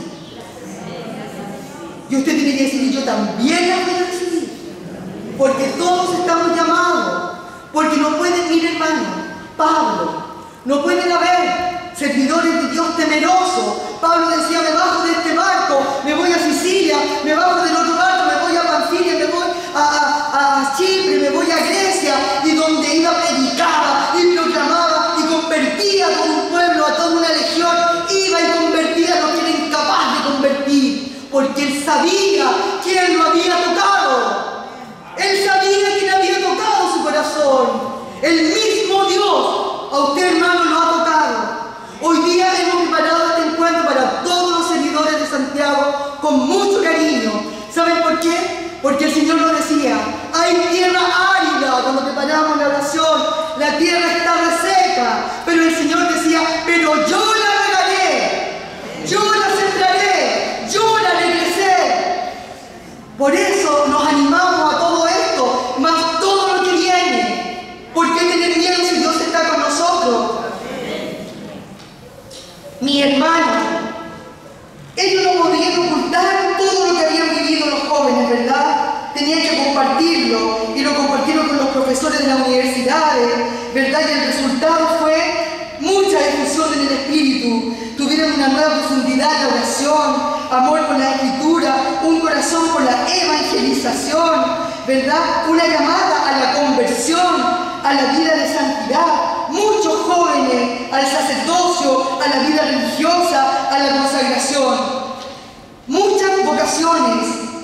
Y usted tiene que decir, yo también las voy a recibir. Porque todos estamos llamados. Porque no pueden, mire hermano, Pablo, no pueden haber servidores de Dios temerosos. Pablo decía, me bajo de este barco, me voy a Sicilia, me bajo del otro barco, me voy a Panfilia, me voy a, a, a Chipre, me voy a Grecia, y donde iba predicaba y proclamaba y convertía a todo un pueblo, a toda una legión, iba y convertía a los que era incapaz de convertir, porque él sabía quién lo había tocado. Él sabía quién había tocado su corazón. El mismo Dios a usted, hermano, lo ha tocado. Hoy día hemos preparado este encuentro para todos los seguidores de Santiago con mucho cariño. ¿Saben por qué? Porque el Señor nos decía, hay tierra árida cuando preparamos la oración, la tierra está reseca, pero el Señor decía, pero yo la regaré, yo la sembraré, yo la haré crecer. Por eso nos animamos a todo esto, más todo lo que viene. ¿Por qué tener miedo si Dios está con nosotros? Mi hermano, ellos no podían ocultar todo lo que habían vivido los jóvenes, ¿verdad? Tenían que compartirlo, y lo compartieron con los profesores de las universidades, ¿verdad? Y el resultado fue mucha efusión en el espíritu. Tuvieron una nueva profundidad en la oración, amor por la escritura, un corazón por la evangelización, ¿verdad? Una llamada a la conversión, a la vida de santidad. Muchos jóvenes al sacerdocio, a la vida religiosa, a la consagración. Muchas vocaciones,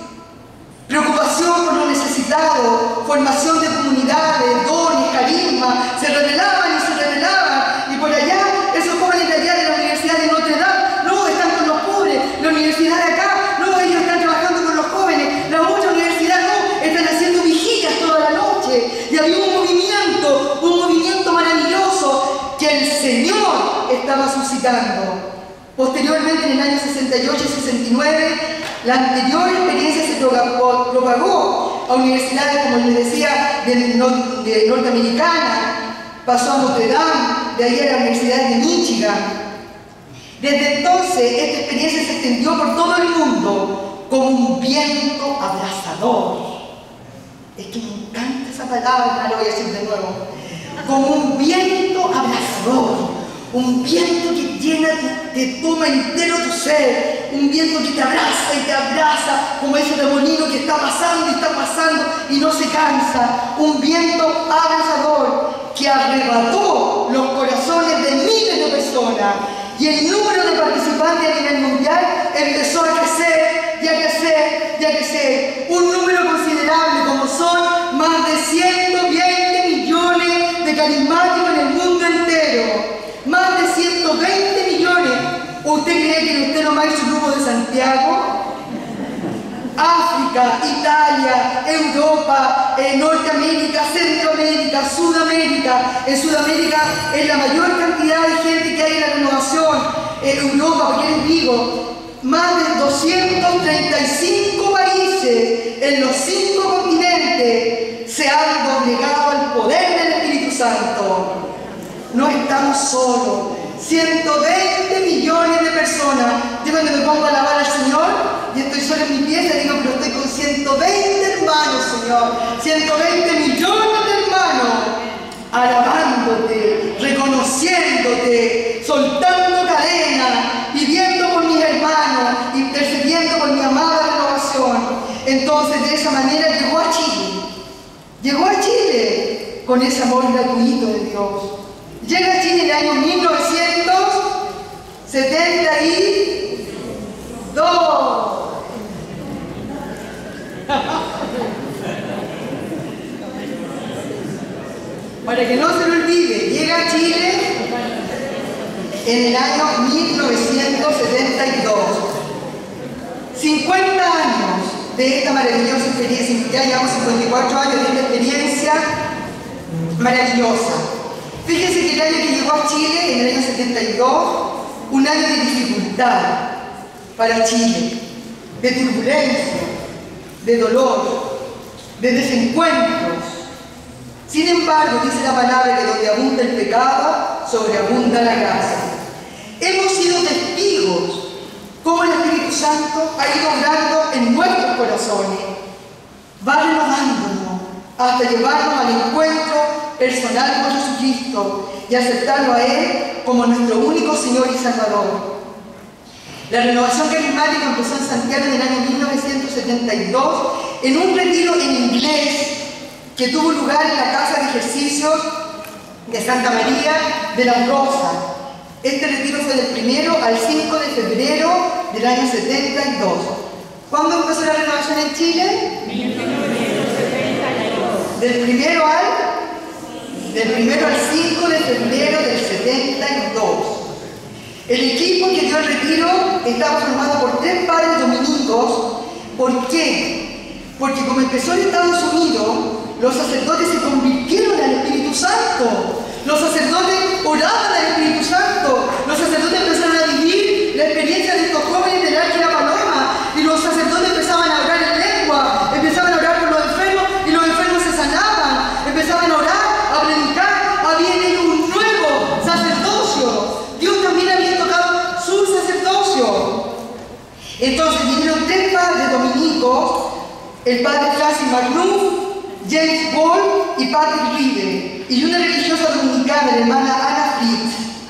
preocupación por los necesitados, formación de comunidades, dones, carisma, se revelaban y se revelaban. Y por allá, esos jóvenes de allá de la Universidad de Notre Dame, no, están con los pobres. La universidad de acá, no, ellos están trabajando con los jóvenes. La otra universidad, no, están haciendo vigilias toda la noche. Y había un movimiento, un movimiento maravilloso que el Señor estaba suscitando. Posteriormente, en el año sesenta y ocho y sesenta y nueve, la anterior experiencia se propagó, propagó a universidades, como les decía, de, de norteamericana, pasó a Notre Dame, de ahí a la Universidad de Michigan. Desde entonces, esta experiencia se extendió por todo el mundo como un viento abrasador. Es que me encanta esa palabra, no la voy a decir de nuevo. Como un viento abrasador. Un viento que llena, te, te toma entero tu ser. Un viento que te abraza y te abraza, como ese remolino que está pasando y está pasando y no se cansa. Un viento abrasador que arrebató los corazones de miles de personas. Y el número de participantes a nivel mundial empezó a crecer y a crecer y a crecer. Un número considerable, como son más de ciento veinte millones de carismáticos en el mundo entero. Más de ciento veinte millones. ¿Usted cree que usted nomás es un grupo de Santiago? África, Italia, Europa, eh, Norteamérica, Centroamérica, Sudamérica. En Sudamérica es la mayor cantidad de gente que hay en la renovación. En Europa, porque les digo, más de doscientos treinta y cinco países en los cinco continentes se han doblegado al poder del Espíritu Santo. No estamos solos. ciento veinte millones de personas. Yo cuando me pongo a alabar al Señor y estoy solo en mi pieza, digo, pero estoy con ciento veinte hermanos, Señor. ciento veinte millones de hermanos alabándote, reconociéndote, soltando cadenas, pidiendo por mis hermanos, intercediendo por mi amada renovación. Entonces, de esa manera llegó a Chile. Llegó a Chile con ese amor gratuito de Dios. Llega a Chile en el año mil novecientos setenta y dos. Para que no se lo olvide, llega a Chile en el año mil novecientos setenta y dos. cincuenta años de esta maravillosa experiencia. Ya llevamos cincuenta y cuatro años de esta experiencia maravillosa. Fíjense que el año que llegó a Chile, en el año setenta y dos, un año de dificultad para Chile, de turbulencia, de dolor, de desencuentros. Sin embargo, dice la palabra que donde abunda el pecado, sobreabunda la gracia. Hemos sido testigos cómo el Espíritu Santo ha ido obrando en nuestros corazones, va renovándonos hasta llevarnos al encuentro personal con Jesucristo y aceptarlo a Él como nuestro único Señor y Salvador. La renovación carismática empezó en Santiago en el año mil novecientos setenta y dos en un retiro en inglés que tuvo lugar en la Casa de Ejercicios de Santa María de las Rosas. Este retiro fue del primero al cinco de febrero del año setenta y dos. ¿Cuándo empezó la renovación en Chile? mil novecientos setenta y dos. Del primero al, del primero al cinco de febrero del setenta y dos. El equipo que dio el retiro estaba formado por tres padres dominicos. ¿Por qué? Porque como empezó en Estados Unidos, los sacerdotes se convirtieron al Espíritu Santo. Los sacerdotes oraban al Espíritu Santo. Los sacerdotes empezaron a vivir la experiencia de estos jóvenes del Arca y la Paloma. Y los sacerdotes empezaban a orar en lengua, empezaban a orar por los enfermos y los enfermos se sanaban. Empezaban a orar, a predicar. Había en ellos un nuevo sacerdocio. Dios también había tocado su sacerdocio. Entonces vinieron tres padres dominicos, el padre Francis McNuff, James Ball y Patrick River, y una religiosa dominicana, la hermana Ana Fritz,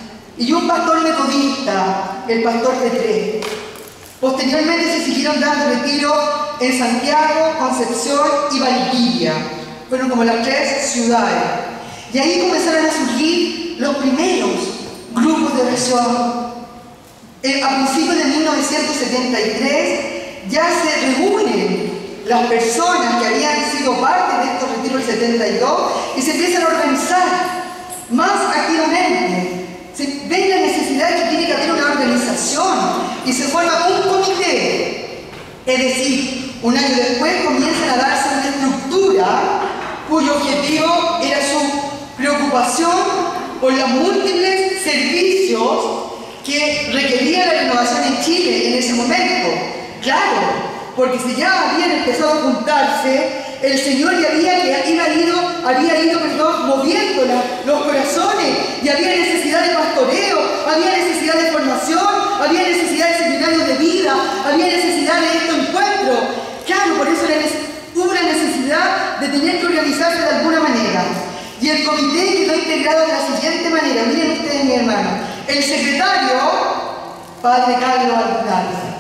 y un pastor metodista, el pastor Petré. Posteriormente se siguieron dando retiros en Santiago, Concepción y Valdivia. Fueron como las tres ciudades. Y ahí comenzaron a surgir los primeros grupos de oración. Eh, a principios de mil novecientos setenta y tres ya se reúnen las personas que habían sido parte de estos retiros del setenta y dos y se empiezan a organizar más activamente. Se ve la necesidad de que tiene que haber una organización y se forma un comité. Es decir, un año después comienzan a darse una estructura cuyo objetivo era su preocupación por los múltiples servicios que requería la renovación en Chile en ese momento. Claro, porque si ya habían empezado a juntarse, el Señor ya había, que iba ido, había ido perdón, moviendo la, los corazones, y había necesidad de pastoreo, había necesidad de formación, había necesidad de seminarios de vida, había necesidad de estos encuentros. Claro, por eso era, hubo la necesidad de tener que organizarse de alguna manera. Y el comité quedó integrado de la siguiente manera. Miren ustedes, mi hermano. El secretario, Padre Carlos Aldunate.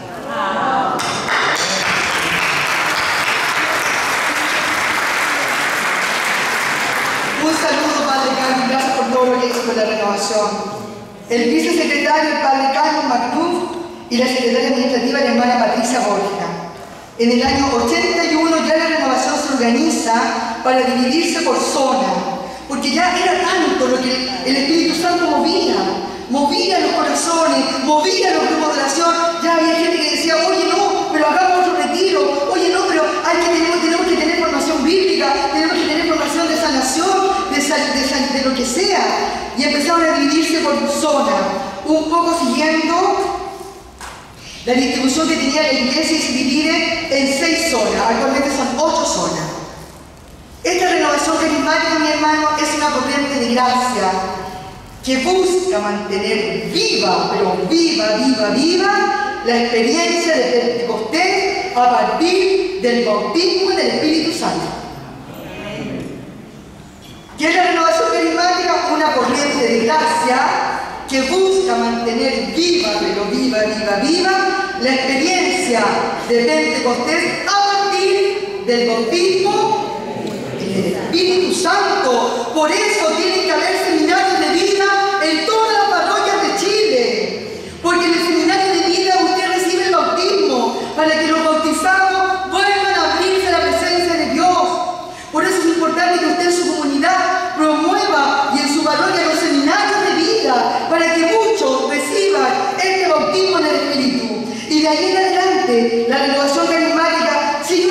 Un saludo, Padre Carlos, gracias por todo lo que hizo con la renovación. El vicesecretario, el Padre Carlos McNuff, y la secretaria administrativa, la hermana Patricia Borja. En el año ochenta y uno ya la renovación se organiza para dividirse por zona, porque ya era tanto lo que el Espíritu Santo movía, movía los corazones, movía los grupos de oración. Ya había gente que decía, oye no, pero hagamos otro retiro, oye no, pero hay que, tenemos, tenemos que tener formación bíblica, tenemos que tener formación de sanación, de, sal, de, sal, de lo que sea. Y empezaron a dividirse por zona, un poco siguiendo la distribución que tenía la iglesia, y se divide en seis zonas. Actualmente son ocho zonas. Esta renovación carismática, mi hermano, es una corriente de gracia que busca mantener viva, pero viva, viva, viva, la experiencia de Pentecostés a partir del bautismo del Espíritu Santo. ¿Qué es la renovación carismática? Una corriente de gracia que busca mantener viva, pero viva, viva, viva, la experiencia de Pentecostés a partir del bautismo del Espíritu Santo. Por eso tienen que haber seminarios de vida en todas las parroquias de Chile, porque en el seminario de vida usted recibe el bautismo para que los bautizados vuelvan a abrirse a la presencia de Dios. Por eso es importante que usted en su comunidad promueva y en su parroquia los seminarios de vida para que muchos reciban este bautismo en el Espíritu. Y de ahí en adelante la renovación carismática sigue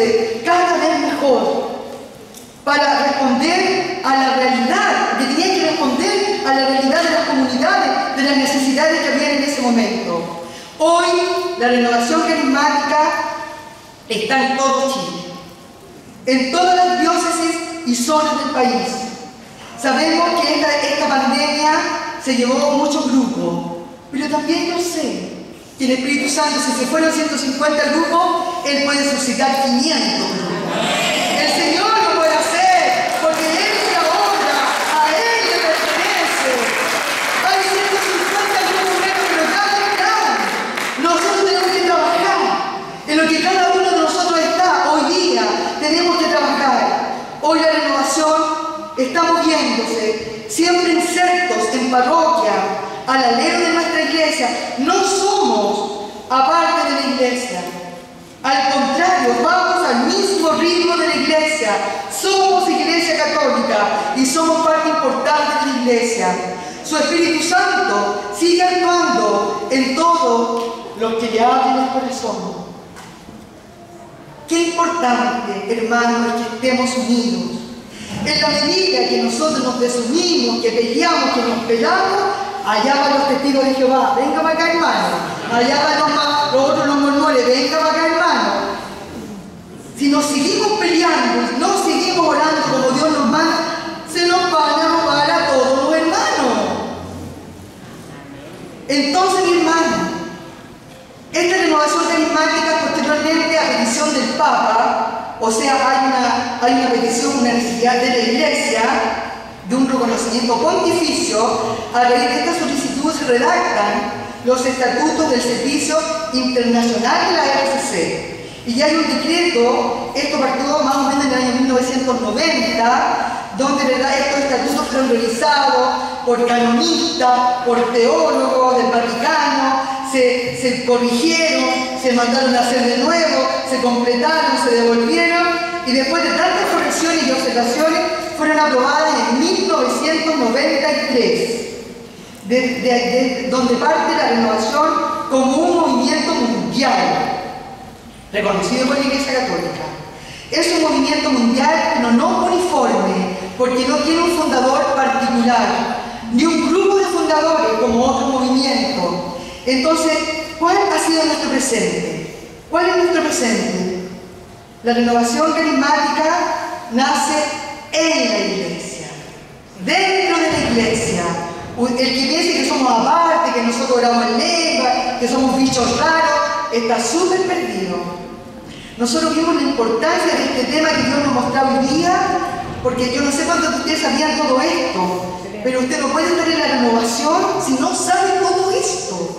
renovándose cada vez mejor para responder a la realidad, que tenía que responder a la realidad de las comunidades, de las necesidades que había en ese momento. Hoy la renovación carismática está en todo Chile, en todas las diócesis y zonas del país. Sabemos que esta, esta pandemia se llevó muchos grupos, pero también yo sé que el Espíritu Santo, si se fueron ciento cincuenta grupos, Él puede suscitar quinientos grupos. El Señor lo puede hacer, porque Él es la obra, a Él le pertenece. Hay ciento cincuenta grupos menos, pero cada están. Nosotros tenemos que trabajar en lo que cada uno de nosotros está hoy día. Tenemos que trabajar. Hoy la renovación está moviéndose, siempre insertos en parroquia, al alero de nuestra iglesia. No somos aparte de la iglesia. Al contrario, vamos al mismo ritmo de la iglesia. Somos iglesia católica y somos parte importante de la iglesia. Su Espíritu Santo sigue actuando en todos los que le abren el corazón. Qué importante, hermanos, es que estemos unidos. En la medida que nosotros nos desunimos, que peleamos, que nos pelamos, allá van los testigos de Jehová, venga para acá, hermano. Allá van los, los otros los mormones, venga para acá, hermano. Si nos seguimos peleando, no seguimos orando como Dios nos manda, se nos van a robar a todos los hermanos. Entonces, mi hermano, esta renovación carismática, posteriormente a petición del Papa, o sea, hay una, hay una petición, una necesidad de la Iglesia, de un reconocimiento pontificio. A raíz de esta solicitud se redactan los estatutos del Servicio Internacional de la R C C. Y ya hay un decreto, esto partió más o menos en el año mil novecientos noventa, donde, ¿verdad?, estos estatutos fueron realizados por canonistas, por teólogos del Vaticano, se, se corrigieron, se mandaron a hacer de nuevo, se completaron, se devolvieron, y después de tantas correcciones y observaciones, fueron aprobadas en mil novecientos noventa y tres, de, de, de, donde parte la renovación como un movimiento mundial, reconocido por la Iglesia Católica. Es un movimiento mundial, pero no uniforme, porque no tiene un fundador particular, ni un grupo de fundadores como otro movimiento. Entonces, ¿cuál ha sido nuestro presente? ¿Cuál es nuestro presente? La renovación carismática nace en la iglesia, dentro de la iglesia. El que piense que somos aparte, que nosotros oramos en lengua, que somos bichos raros, está súper perdido. Nosotros vimos la importancia de este tema que Dios nos mostraba hoy día, porque yo no sé cuántos de ustedes sabían todo esto, pero usted no puede estar en la renovación si no sabe todo esto.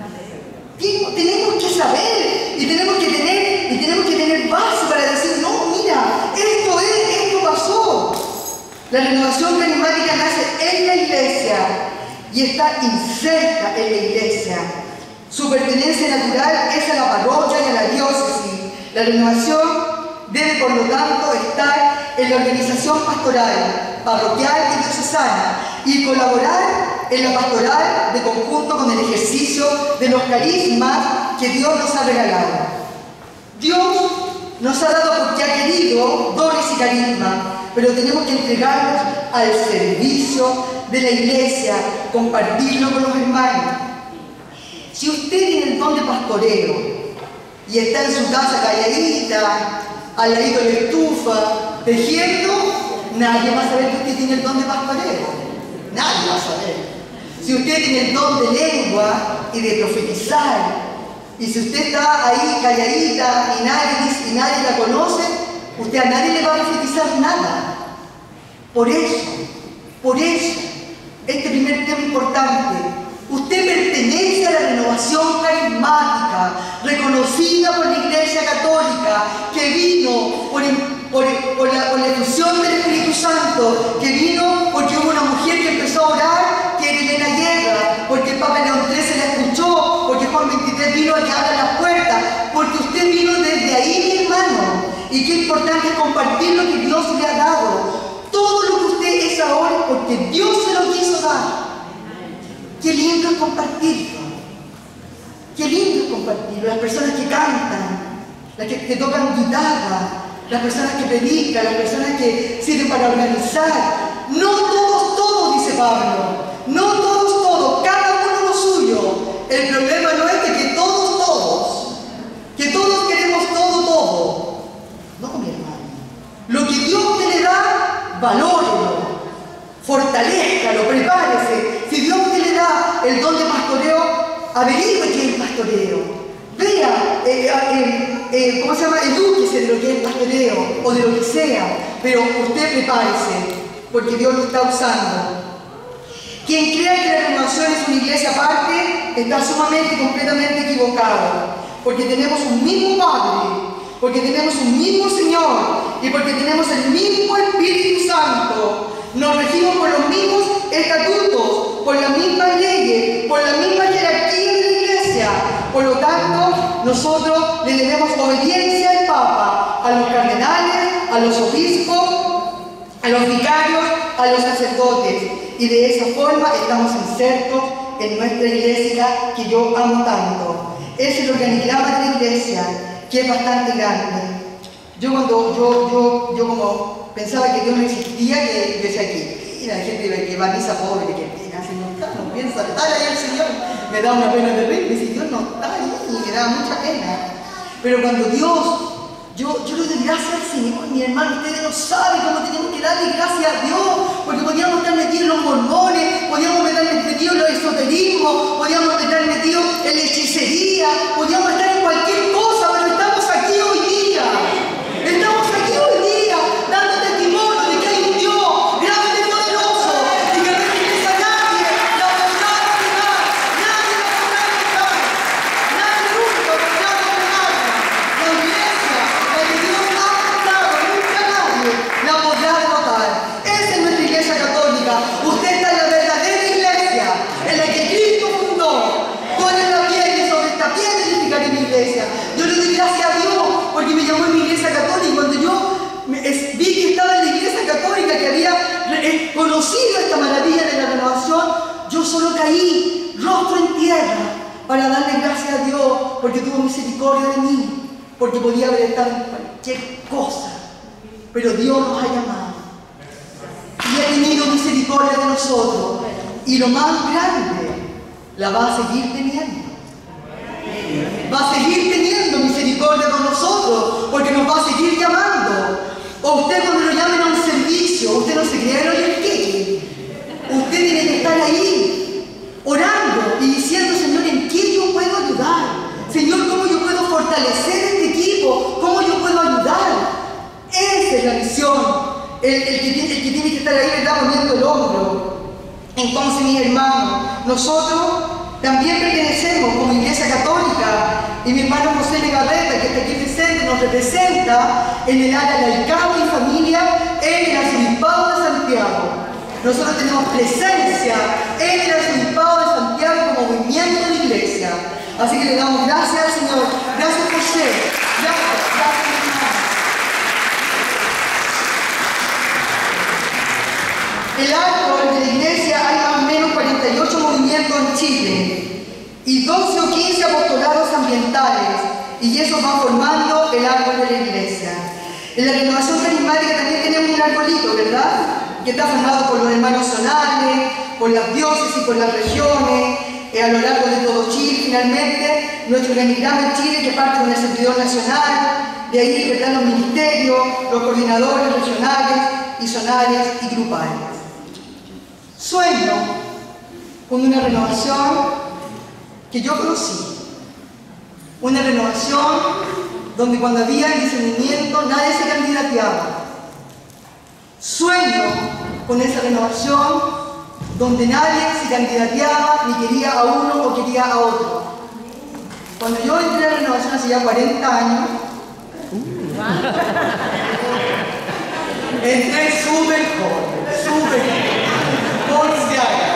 Tenemos que saber y tenemos que tener, y tenemos que tener base para decir, no, mira, esto es, esto pasó. La renovación carismática nace en la iglesia y está inserta en la iglesia. Su pertenencia natural es a la parroquia y a la diócesis. La renovación debe, por lo tanto, estar en la organización pastoral, parroquial y diocesana, y colaborar en la pastoral de conjunto con el ejercicio de los carismas que Dios nos ha regalado. Dios nos ha dado, porque ha querido, dones y carismas, pero tenemos que entregarlos al servicio de la iglesia, compartirlo con los hermanos. Si usted tiene el don de pastoreo y está en su casa calladita, al ladito de la estufa, tejiendo, nadie va a saber que usted tiene el don de pastoreo. Nadie va a saber. Si usted tiene el don de lengua y de profetizar, y si usted está ahí calladita y nadie, y nadie la conoce, usted a nadie le va a profetizar nada. Por eso, por eso, este primer tema importante, usted pertenece a la renovación carismática, reconocida por la Iglesia Católica, que vino por, por, por, la, por la efusión del Espíritu Santo, que vino porque hubo una mujer que empezó a orar, que era Elena Guerra, porque el Papa León trece la escuchó, porque Juan veintitrés vino a que abra las puertas, porque usted vino desde ahí, mi hermano. Y qué importante es compartir lo que Dios le ha dado. Todo lo que usted es ahora es porque Dios se lo quiso dar. Qué lindo es compartirlo. Qué lindo es compartirlo. Las personas que cantan, las que, que tocan guitarra, las personas que predican, las personas que sirven para organizar. No todos, todos, dice Pablo. No todos, todos, cada uno lo suyo. El problema no es de que todos, todos, que todos queremos todo, todo. No, mi hermano. Lo que Dios te le da, valórelo, fortalézcalo, prepárese. Si Dios te le da el don de pastoreo, averigüe qué es el pastoreo. Vea, eh, eh, eh, ¿cómo se llama? Edúquese de lo que es el pastoreo o de lo que sea, pero usted prepárese, porque Dios lo está usando. Quien crea que la renovación es una iglesia aparte está sumamente y completamente equivocado, porque tenemos un mismo Padre, porque tenemos un mismo Señor y porque tenemos el mismo Espíritu Santo. Nos regimos por los mismos estatutos, por las mismas leyes, por la misma jerarquía de la iglesia. Por lo tanto, nosotros le debemos obediencia al Papa, a los cardenales, a los obispos, a los vicarios, a los sacerdotes. Y de esa forma estamos insertos en nuestra iglesia que yo amo tanto. Es el organigrama de la iglesia, que es bastante grande. Yo cuando yo, yo, yo como pensaba que Dios no existía, que decía que mira, hay gente que va a misa pobre, que pena, Señor, no piensa, está ahí el Señor, me da una pena terrible, si Dios no está ahí, me da mucha pena. Pero cuando Dios, yo, yo le doy gracias al Señor, mi hermano, ustedes no saben cómo tenemos que darle gracias a Dios, porque podíamos estar metidos en los mormones, podíamos estar metidos en los esoterismos, podíamos estar metidos en la hechicería, podíamos estar en cualquier cosa, pero estamos aquí hoy día. Estamos aquí hoy día dando testimonio de que hay un Dios grande y poderoso y que no interesa a nadie la voluntad de Dios. Nadie la podrá tocar. Nadie nunca podrá tocar. La iglesia, la que Dios ha mostrado, nunca nadie la podrá derrotar. Esa es nuestra iglesia católica. Usted está en la verdadera iglesia, en la que Cristo fundó. Tú eres la piedra y sobre esta piedra edificaré mi iglesia. Yo le doy gracias a Dios porque me llamó en mi iglesia católica. Cuando yo me, es, vi que estaba en la iglesia católica, que había eh, conocido esta maravilla de la renovación, yo solo caí, rostro en tierra, para darle gracias a Dios, porque tuvo misericordia de mí, porque podía haber estado en cualquier cosa, pero Dios nos ha llamado y ha tenido misericordia de nosotros, y lo más grande, la va a seguir teniendo. Va a seguir teniendo misericordia con nosotros, porque nos va a seguir llamando. O usted cuando lo llamen a un servicio, usted no se crea el qué. Usted tiene que estar ahí, orando y diciendo, Señor, ¿en qué yo puedo ayudar? Señor, ¿cómo yo puedo fortalecer este equipo? ¿Cómo yo puedo ayudar? Esa es la misión. El, el, que, tiene, el que tiene que estar ahí le está poniendo el hombro. Entonces, mis hermanos, nosotros también pertenecemos como Iglesia Católica, y mi hermano José Legarreta, que está aquí presente, nos representa en el área de alcalde y familia en el Arzobispado de Santiago. Nosotros tenemos presencia en el Arzobispado de Santiago como movimiento de la iglesia. Así que le damos gracias al Señor. Gracias, José. Gracias, gracias, hermano. El árbol de la iglesia hay más o menos cuarenta y ocho movimientos en Chile y doce o quince apostolados ambientales, y eso va formando el árbol de la iglesia. En la renovación carismática también tenemos un arbolito, ¿verdad? Que está formado por los hermanos zonales, por las diócesis, por las regiones, eh, a lo largo de todo Chile. Finalmente, nuestro organigrama en Chile, que parte de un servidor nacional, de ahí están los ministerios, los coordinadores regionales y zonales y grupales. Sueño con una renovación que yo conocí, una renovación donde cuando había discernimiento nadie se candidateaba. Sueño con esa renovación donde nadie se candidateaba ni quería a uno o quería a otro. Cuando yo entré a la renovación hace ya cuarenta años, entré súper joven, súper joven.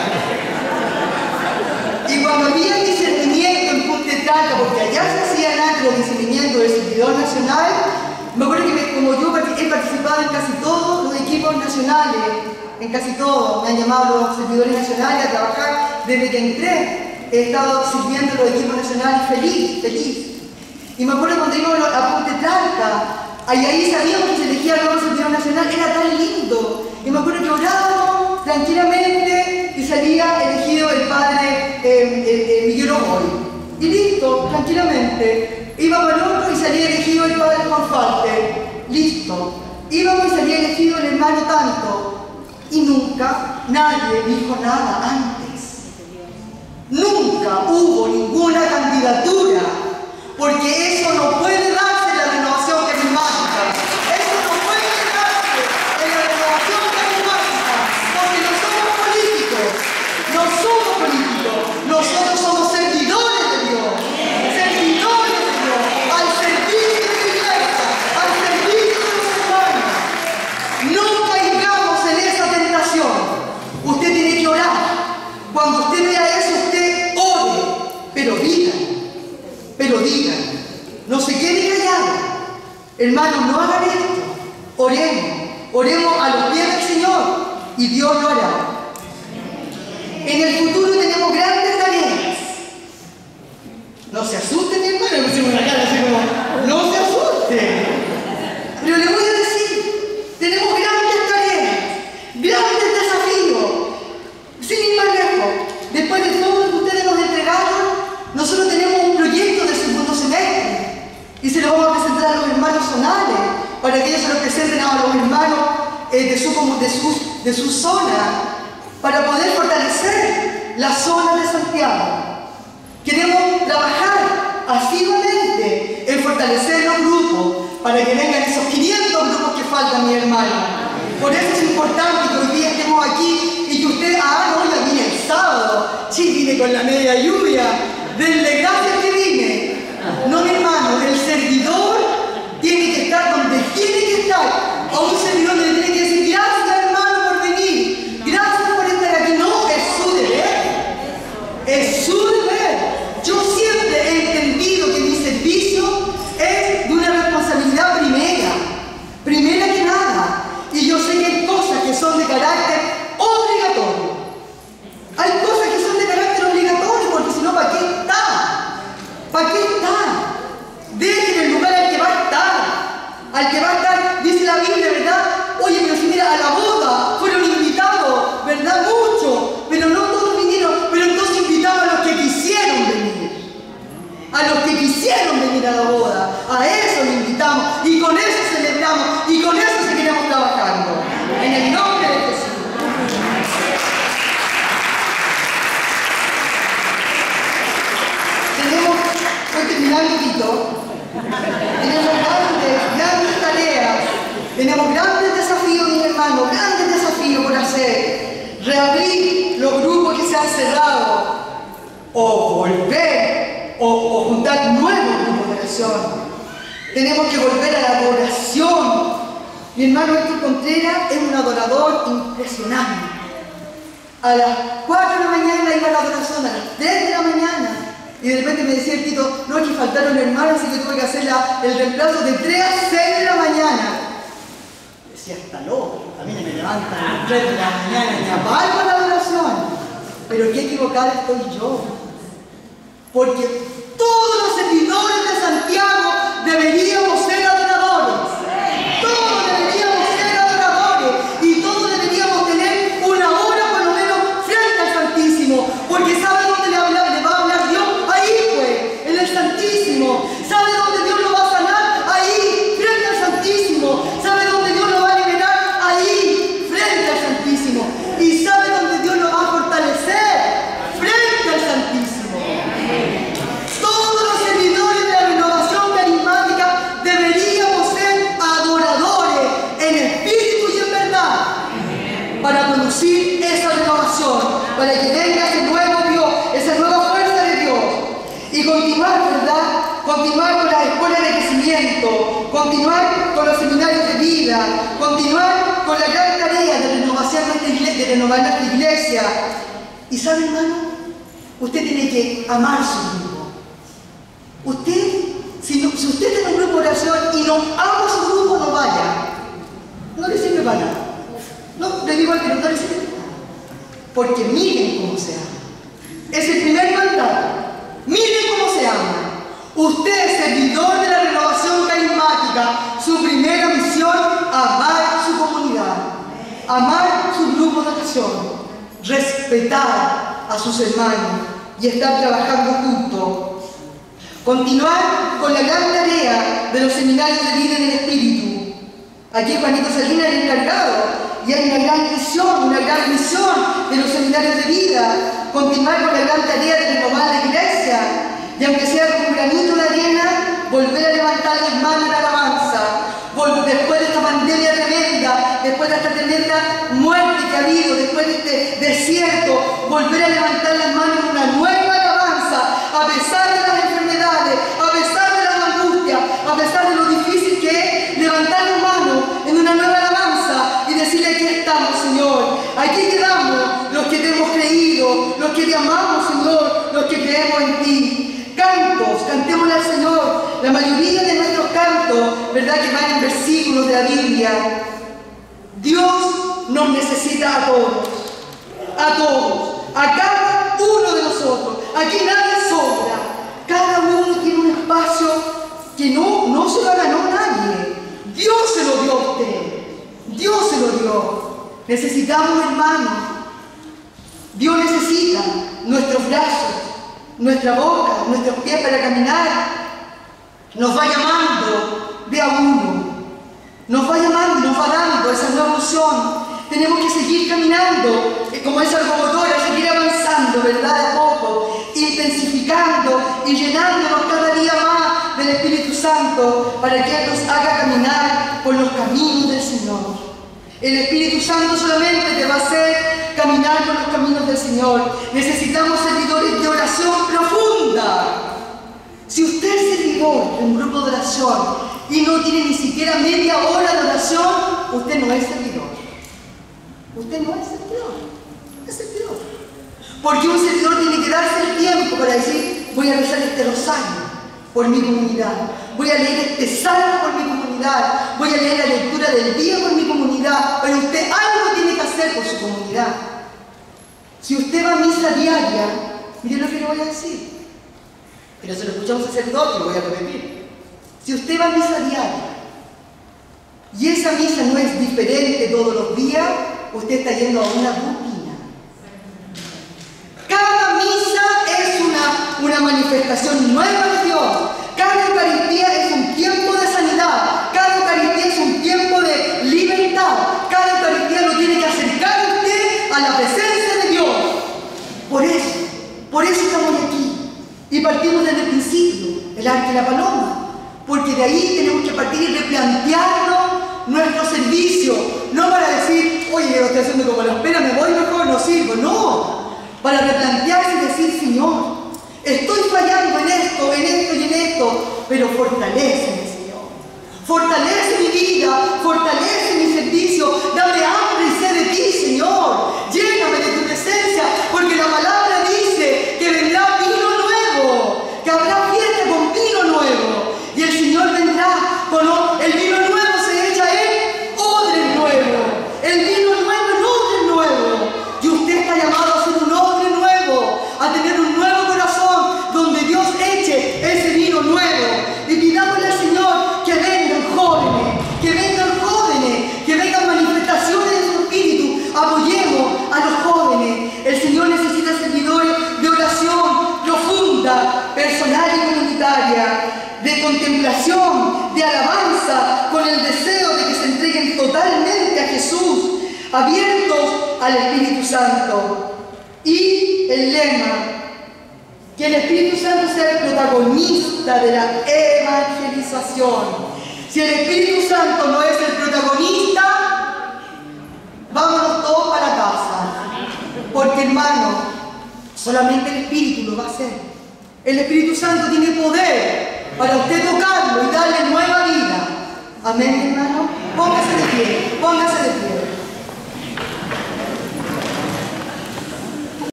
Y cuando había discernimiento en Punta Talca, porque allá se hacían antes los discernimientos del servidor nacional, me acuerdo que me, como yo he participado en casi todos los equipos nacionales, en casi todos, me han llamado los servidores nacionales a trabajar. Desde que entré he estado sirviendo los equipos nacionales feliz, feliz. Y me acuerdo cuando íbamos a Ponte Tralca, ahí, ahí sabíamos que se elegía el nuevo servidor nacional, era tan lindo. Y me acuerdo que orábamos tranquilamente y salía elegido el padre eh, el, el Miguel Oboy. Y listo, tranquilamente. Íbamos al otro y salía elegido el padre Juan Falte. Listo. Íbamos y salía elegido el hermano tanto. Y nunca nadie dijo nada antes. Nunca hubo ninguna candidatura. Porque eso no puede darse en la renovación carismática. Eso no puede darse en la renovación carismática. Porque no somos políticos. No somos políticos. Nosotros somos servidores de Dios. Servidores de Dios. Al servicio de la iglesia. Al servicio de los hermanos. No caigamos en esa tentación. Usted tiene que orar. Cuando usted vea eso, usted ore. Pero diga. Pero digan, no se quede callado. Hermanos, no hagan esto. Oremos, oremos a los pies del Señor y Dios lo hará. En el futuro tenemos grandes tareas. No se asusten, mi hermano, me hicimos una cara así como, no se asusten. Pero le voy a decir, tenemos grandes tareas, grandes desafíos. Sin ir más lejos, después de todo lo que ustedes nos entregaron, nosotros tenemos un proyecto del segundo semestre y se lo vamos a presentar a los hermanos zonales para que ellos se lo presenten a los hermanos eh, de, su, de, su, de su zona para poder fortalecer la zona de Santiago. Queremos trabajar asiduamente en fortalecer los grupos para que vengan esos quinientos grupos que faltan, mi hermano. Por eso es importante que hoy día estemos aquí y que usted, ah, no, ya vine el sábado, sí, vine con la media lluvia. Denle gracias que vine. No, mi hermano, el servidor tiene que estar donde tiene que estar. A un servidor le tiene que decir gracias, hermano, por venir. Gracias por estar aquí. No, es su deber. Es su deber. Yo siempre he entendido que mi servicio es de una responsabilidad primera. Primera que nada. Y yo sé que hay cosas que son de carácter obligatorio. Hay cosas que son de carácter obligatorio, porque si no, ¿para qué está? ¿Para qué está? Dejen el lugar al que va a estar. Al que va a estar, dice la Biblia, ¿verdad? Oye, pero si mira, a la boda fueron invitados, ¿verdad? Muchos, pero no todos vinieron. Pero entonces invitamos a los que quisieron venir. A los que quisieron venir a la boda. A eso lo invitamos. Y con eso celebramos. Y con eso seguiremos trabajando. En el nombre de Jesús. Tenemos, estoy terminando, Tito. Tenemos grandes, grandes tareas. Tenemos grandes desafíos, mis hermanos. Grandes desafíos por hacer. Reabrir los grupos que se han cerrado. O volver. O, o juntar nuevos grupos de oración. Tenemos que volver a la adoración. Mi hermano Héctor Contreras es un adorador impresionante. A las cuatro de la mañana iba a la adoración, a las tres de la mañana. Y de repente me decía el Tito, no, que faltaron hermanos, así que tuve que hacer la, el reemplazo de tres a seis de la mañana. Decía, está loco, a mí no me levantan a las tres de la mañana, ni apago la adoración. Pero qué equivocada estoy yo. Porque todos los servidores de Santiago deberíamos ser adoradores. Todos deberíamos ser adoradores. Y todos deberíamos tener una hora por lo menos frente al Santísimo. Porque ¿sabe dónde le, habla, le va a hablar Dios? Ahí pues, en el Santísimo. ¿Sabe dónde Dios lo va a sanar? Ahí, frente al Santísimo. ¿Sabe dónde Dios lo va a liberar? Ahí, frente al Santísimo. ¿Y sabe dónde Dios lo va a fortalecer? Frente al Santísimo. Todos los servidores de la renovación carismática deberíamos ser adoradores en espíritu y en verdad para producir esa renovación, para que venga ese nuevo Dios, esa nueva fuerza de Dios y continuar, ¿verdad? Continuar con las escuelas de crecimiento, continuar con los seminarios de vida, continuar con la gran tarea de renovación de nuestra iglesia, de renovar nuestra iglesia. ¿Y sabe, hermano? Usted tiene que amar su grupo. Usted, si, no, si usted tiene un grupo de oración y no ama su grupo, no vaya. No le sirve para nada. No, le digo al que no le sirve para nada. Porque miren cómo se ama. Es el primer mandato. Miren cómo se ama. Usted es servidor de la renovación carismática. Su primera misión, amar su comunidad, amar su grupo de oración, respetar a sus hermanos y estar trabajando juntos. Continuar con la gran tarea de los seminarios de vida en el Espíritu. Aquí Juanito Salinas es el encargado y hay una gran misión, una gran misión de los seminarios de vida. Continuar con la gran tarea de renovar la iglesia y aunque sea con un granito de arena, volver a levantar las manos en alabanza. Después de esta pandemia tremenda, después de esta tremenda muerte que ha habido, después de este desierto, volver a levantar las manos en una nueva alabanza, a pesar de las enfermedades, a pesar de las angustias, a pesar de lo difícil que es levantar las manos en una nueva alabanza y decirle: aquí estamos, Señor, aquí quedamos los que te hemos creído, los que te amamos, Señor, los que creemos en ti. Cantos, cantémosle al Señor. La mayoría de nuestros cantos, ¿verdad?, que van en versículos de la Biblia. Dios nos necesita a todos, a todos, a cada uno de nosotros. Aquí nadie sobra. Cada uno tiene un espacio que no, no se lo ganó nadie. Dios se lo dio a usted. Dios se lo dio. Necesitamos, hermanos. Dios necesita nuestros brazos, nuestra boca, nuestros pies para caminar. Nos va llamando de a uno. Nos va llamando y nos va dando esa nueva unción. Tenemos que seguir caminando, como esa locomotora, seguir avanzando, ¿verdad? De a poco, intensificando y llenándonos cada día más del Espíritu Santo para que Él nos haga caminar por los caminos del Señor. El Espíritu Santo solamente te va a hacer caminar por los caminos del Señor. Necesitamos servidores de oración profunda. Si usted es servidor de un grupo de oración y no tiene ni siquiera media hora de oración, usted no es servidor. Usted no es servidor. No es servidor. Porque un servidor tiene que darse el tiempo para decir: voy a rezar este rosario por mi comunidad, voy a leer este salmo por mi comunidad, voy a leer la lectura del día por mi comunidad. Pero usted algo tiene que hacer por su comunidad. Si usted va a misa diaria, mire lo que le voy a decir, pero se lo escucha a un sacerdote y lo voy a repetir. Si usted va a misa diaria y esa misa no es diferente todos los días, usted está yendo a una rutina. Cada misa es una, una manifestación nueva de Dios. Cada Eucaristía es un tiempo de sanidad. Cada Eucaristía es un tiempo de libertad. Cada Eucaristía lo tiene que acercar a usted a la presencia de Dios. Por eso, por eso estamos aquí. Y partimos desde el principio, el arca y la paloma. Porque de ahí tenemos que partir y replantearnos nuestro servicio. No para decir: oye, yo lo estoy haciendo como la espera, me voy mejor, no sirvo. No, para replantearse y decir: Señor, estoy fallando en esto, en esto y en esto, pero fortaléceme, Señor. Fortalece mi vida, fortalece mi servicio, dame hambre y sed de ti, Señor. Lléname de tu presencia, porque la palabra dice que vendrá vino nuevo, que habrá fiesta con vino nuevo. Y el Señor vendrá con el vino nuevo, se echa en odre nuevo. El vino nuevo en odre nuevo. Y usted está llamado a ser un odre nuevo, a tener un nuevo corazón donde Dios eche ese vino nuevo. Y pidámosle al Señor que vengan jóvenes, que vengan jóvenes, que vengan manifestaciones de su espíritu. Apoyemos a los jóvenes. El Señor necesita servidores de oración profunda, personal y comunitaria, de contemplación, de alabanza, con el deseo de que se entreguen totalmente a Jesús, abiertos al Espíritu Santo. Y el lema: que el Espíritu Santo sea el protagonista de la evangelización. Si el Espíritu Santo no es el protagonista, vámonos todos para casa. Porque, hermano, solamente el Espíritu lo va a hacer. El Espíritu Santo tiene poder para usted tocarlo y darle nueva vida. Amén, hermano. Póngase de pie, póngase de pie.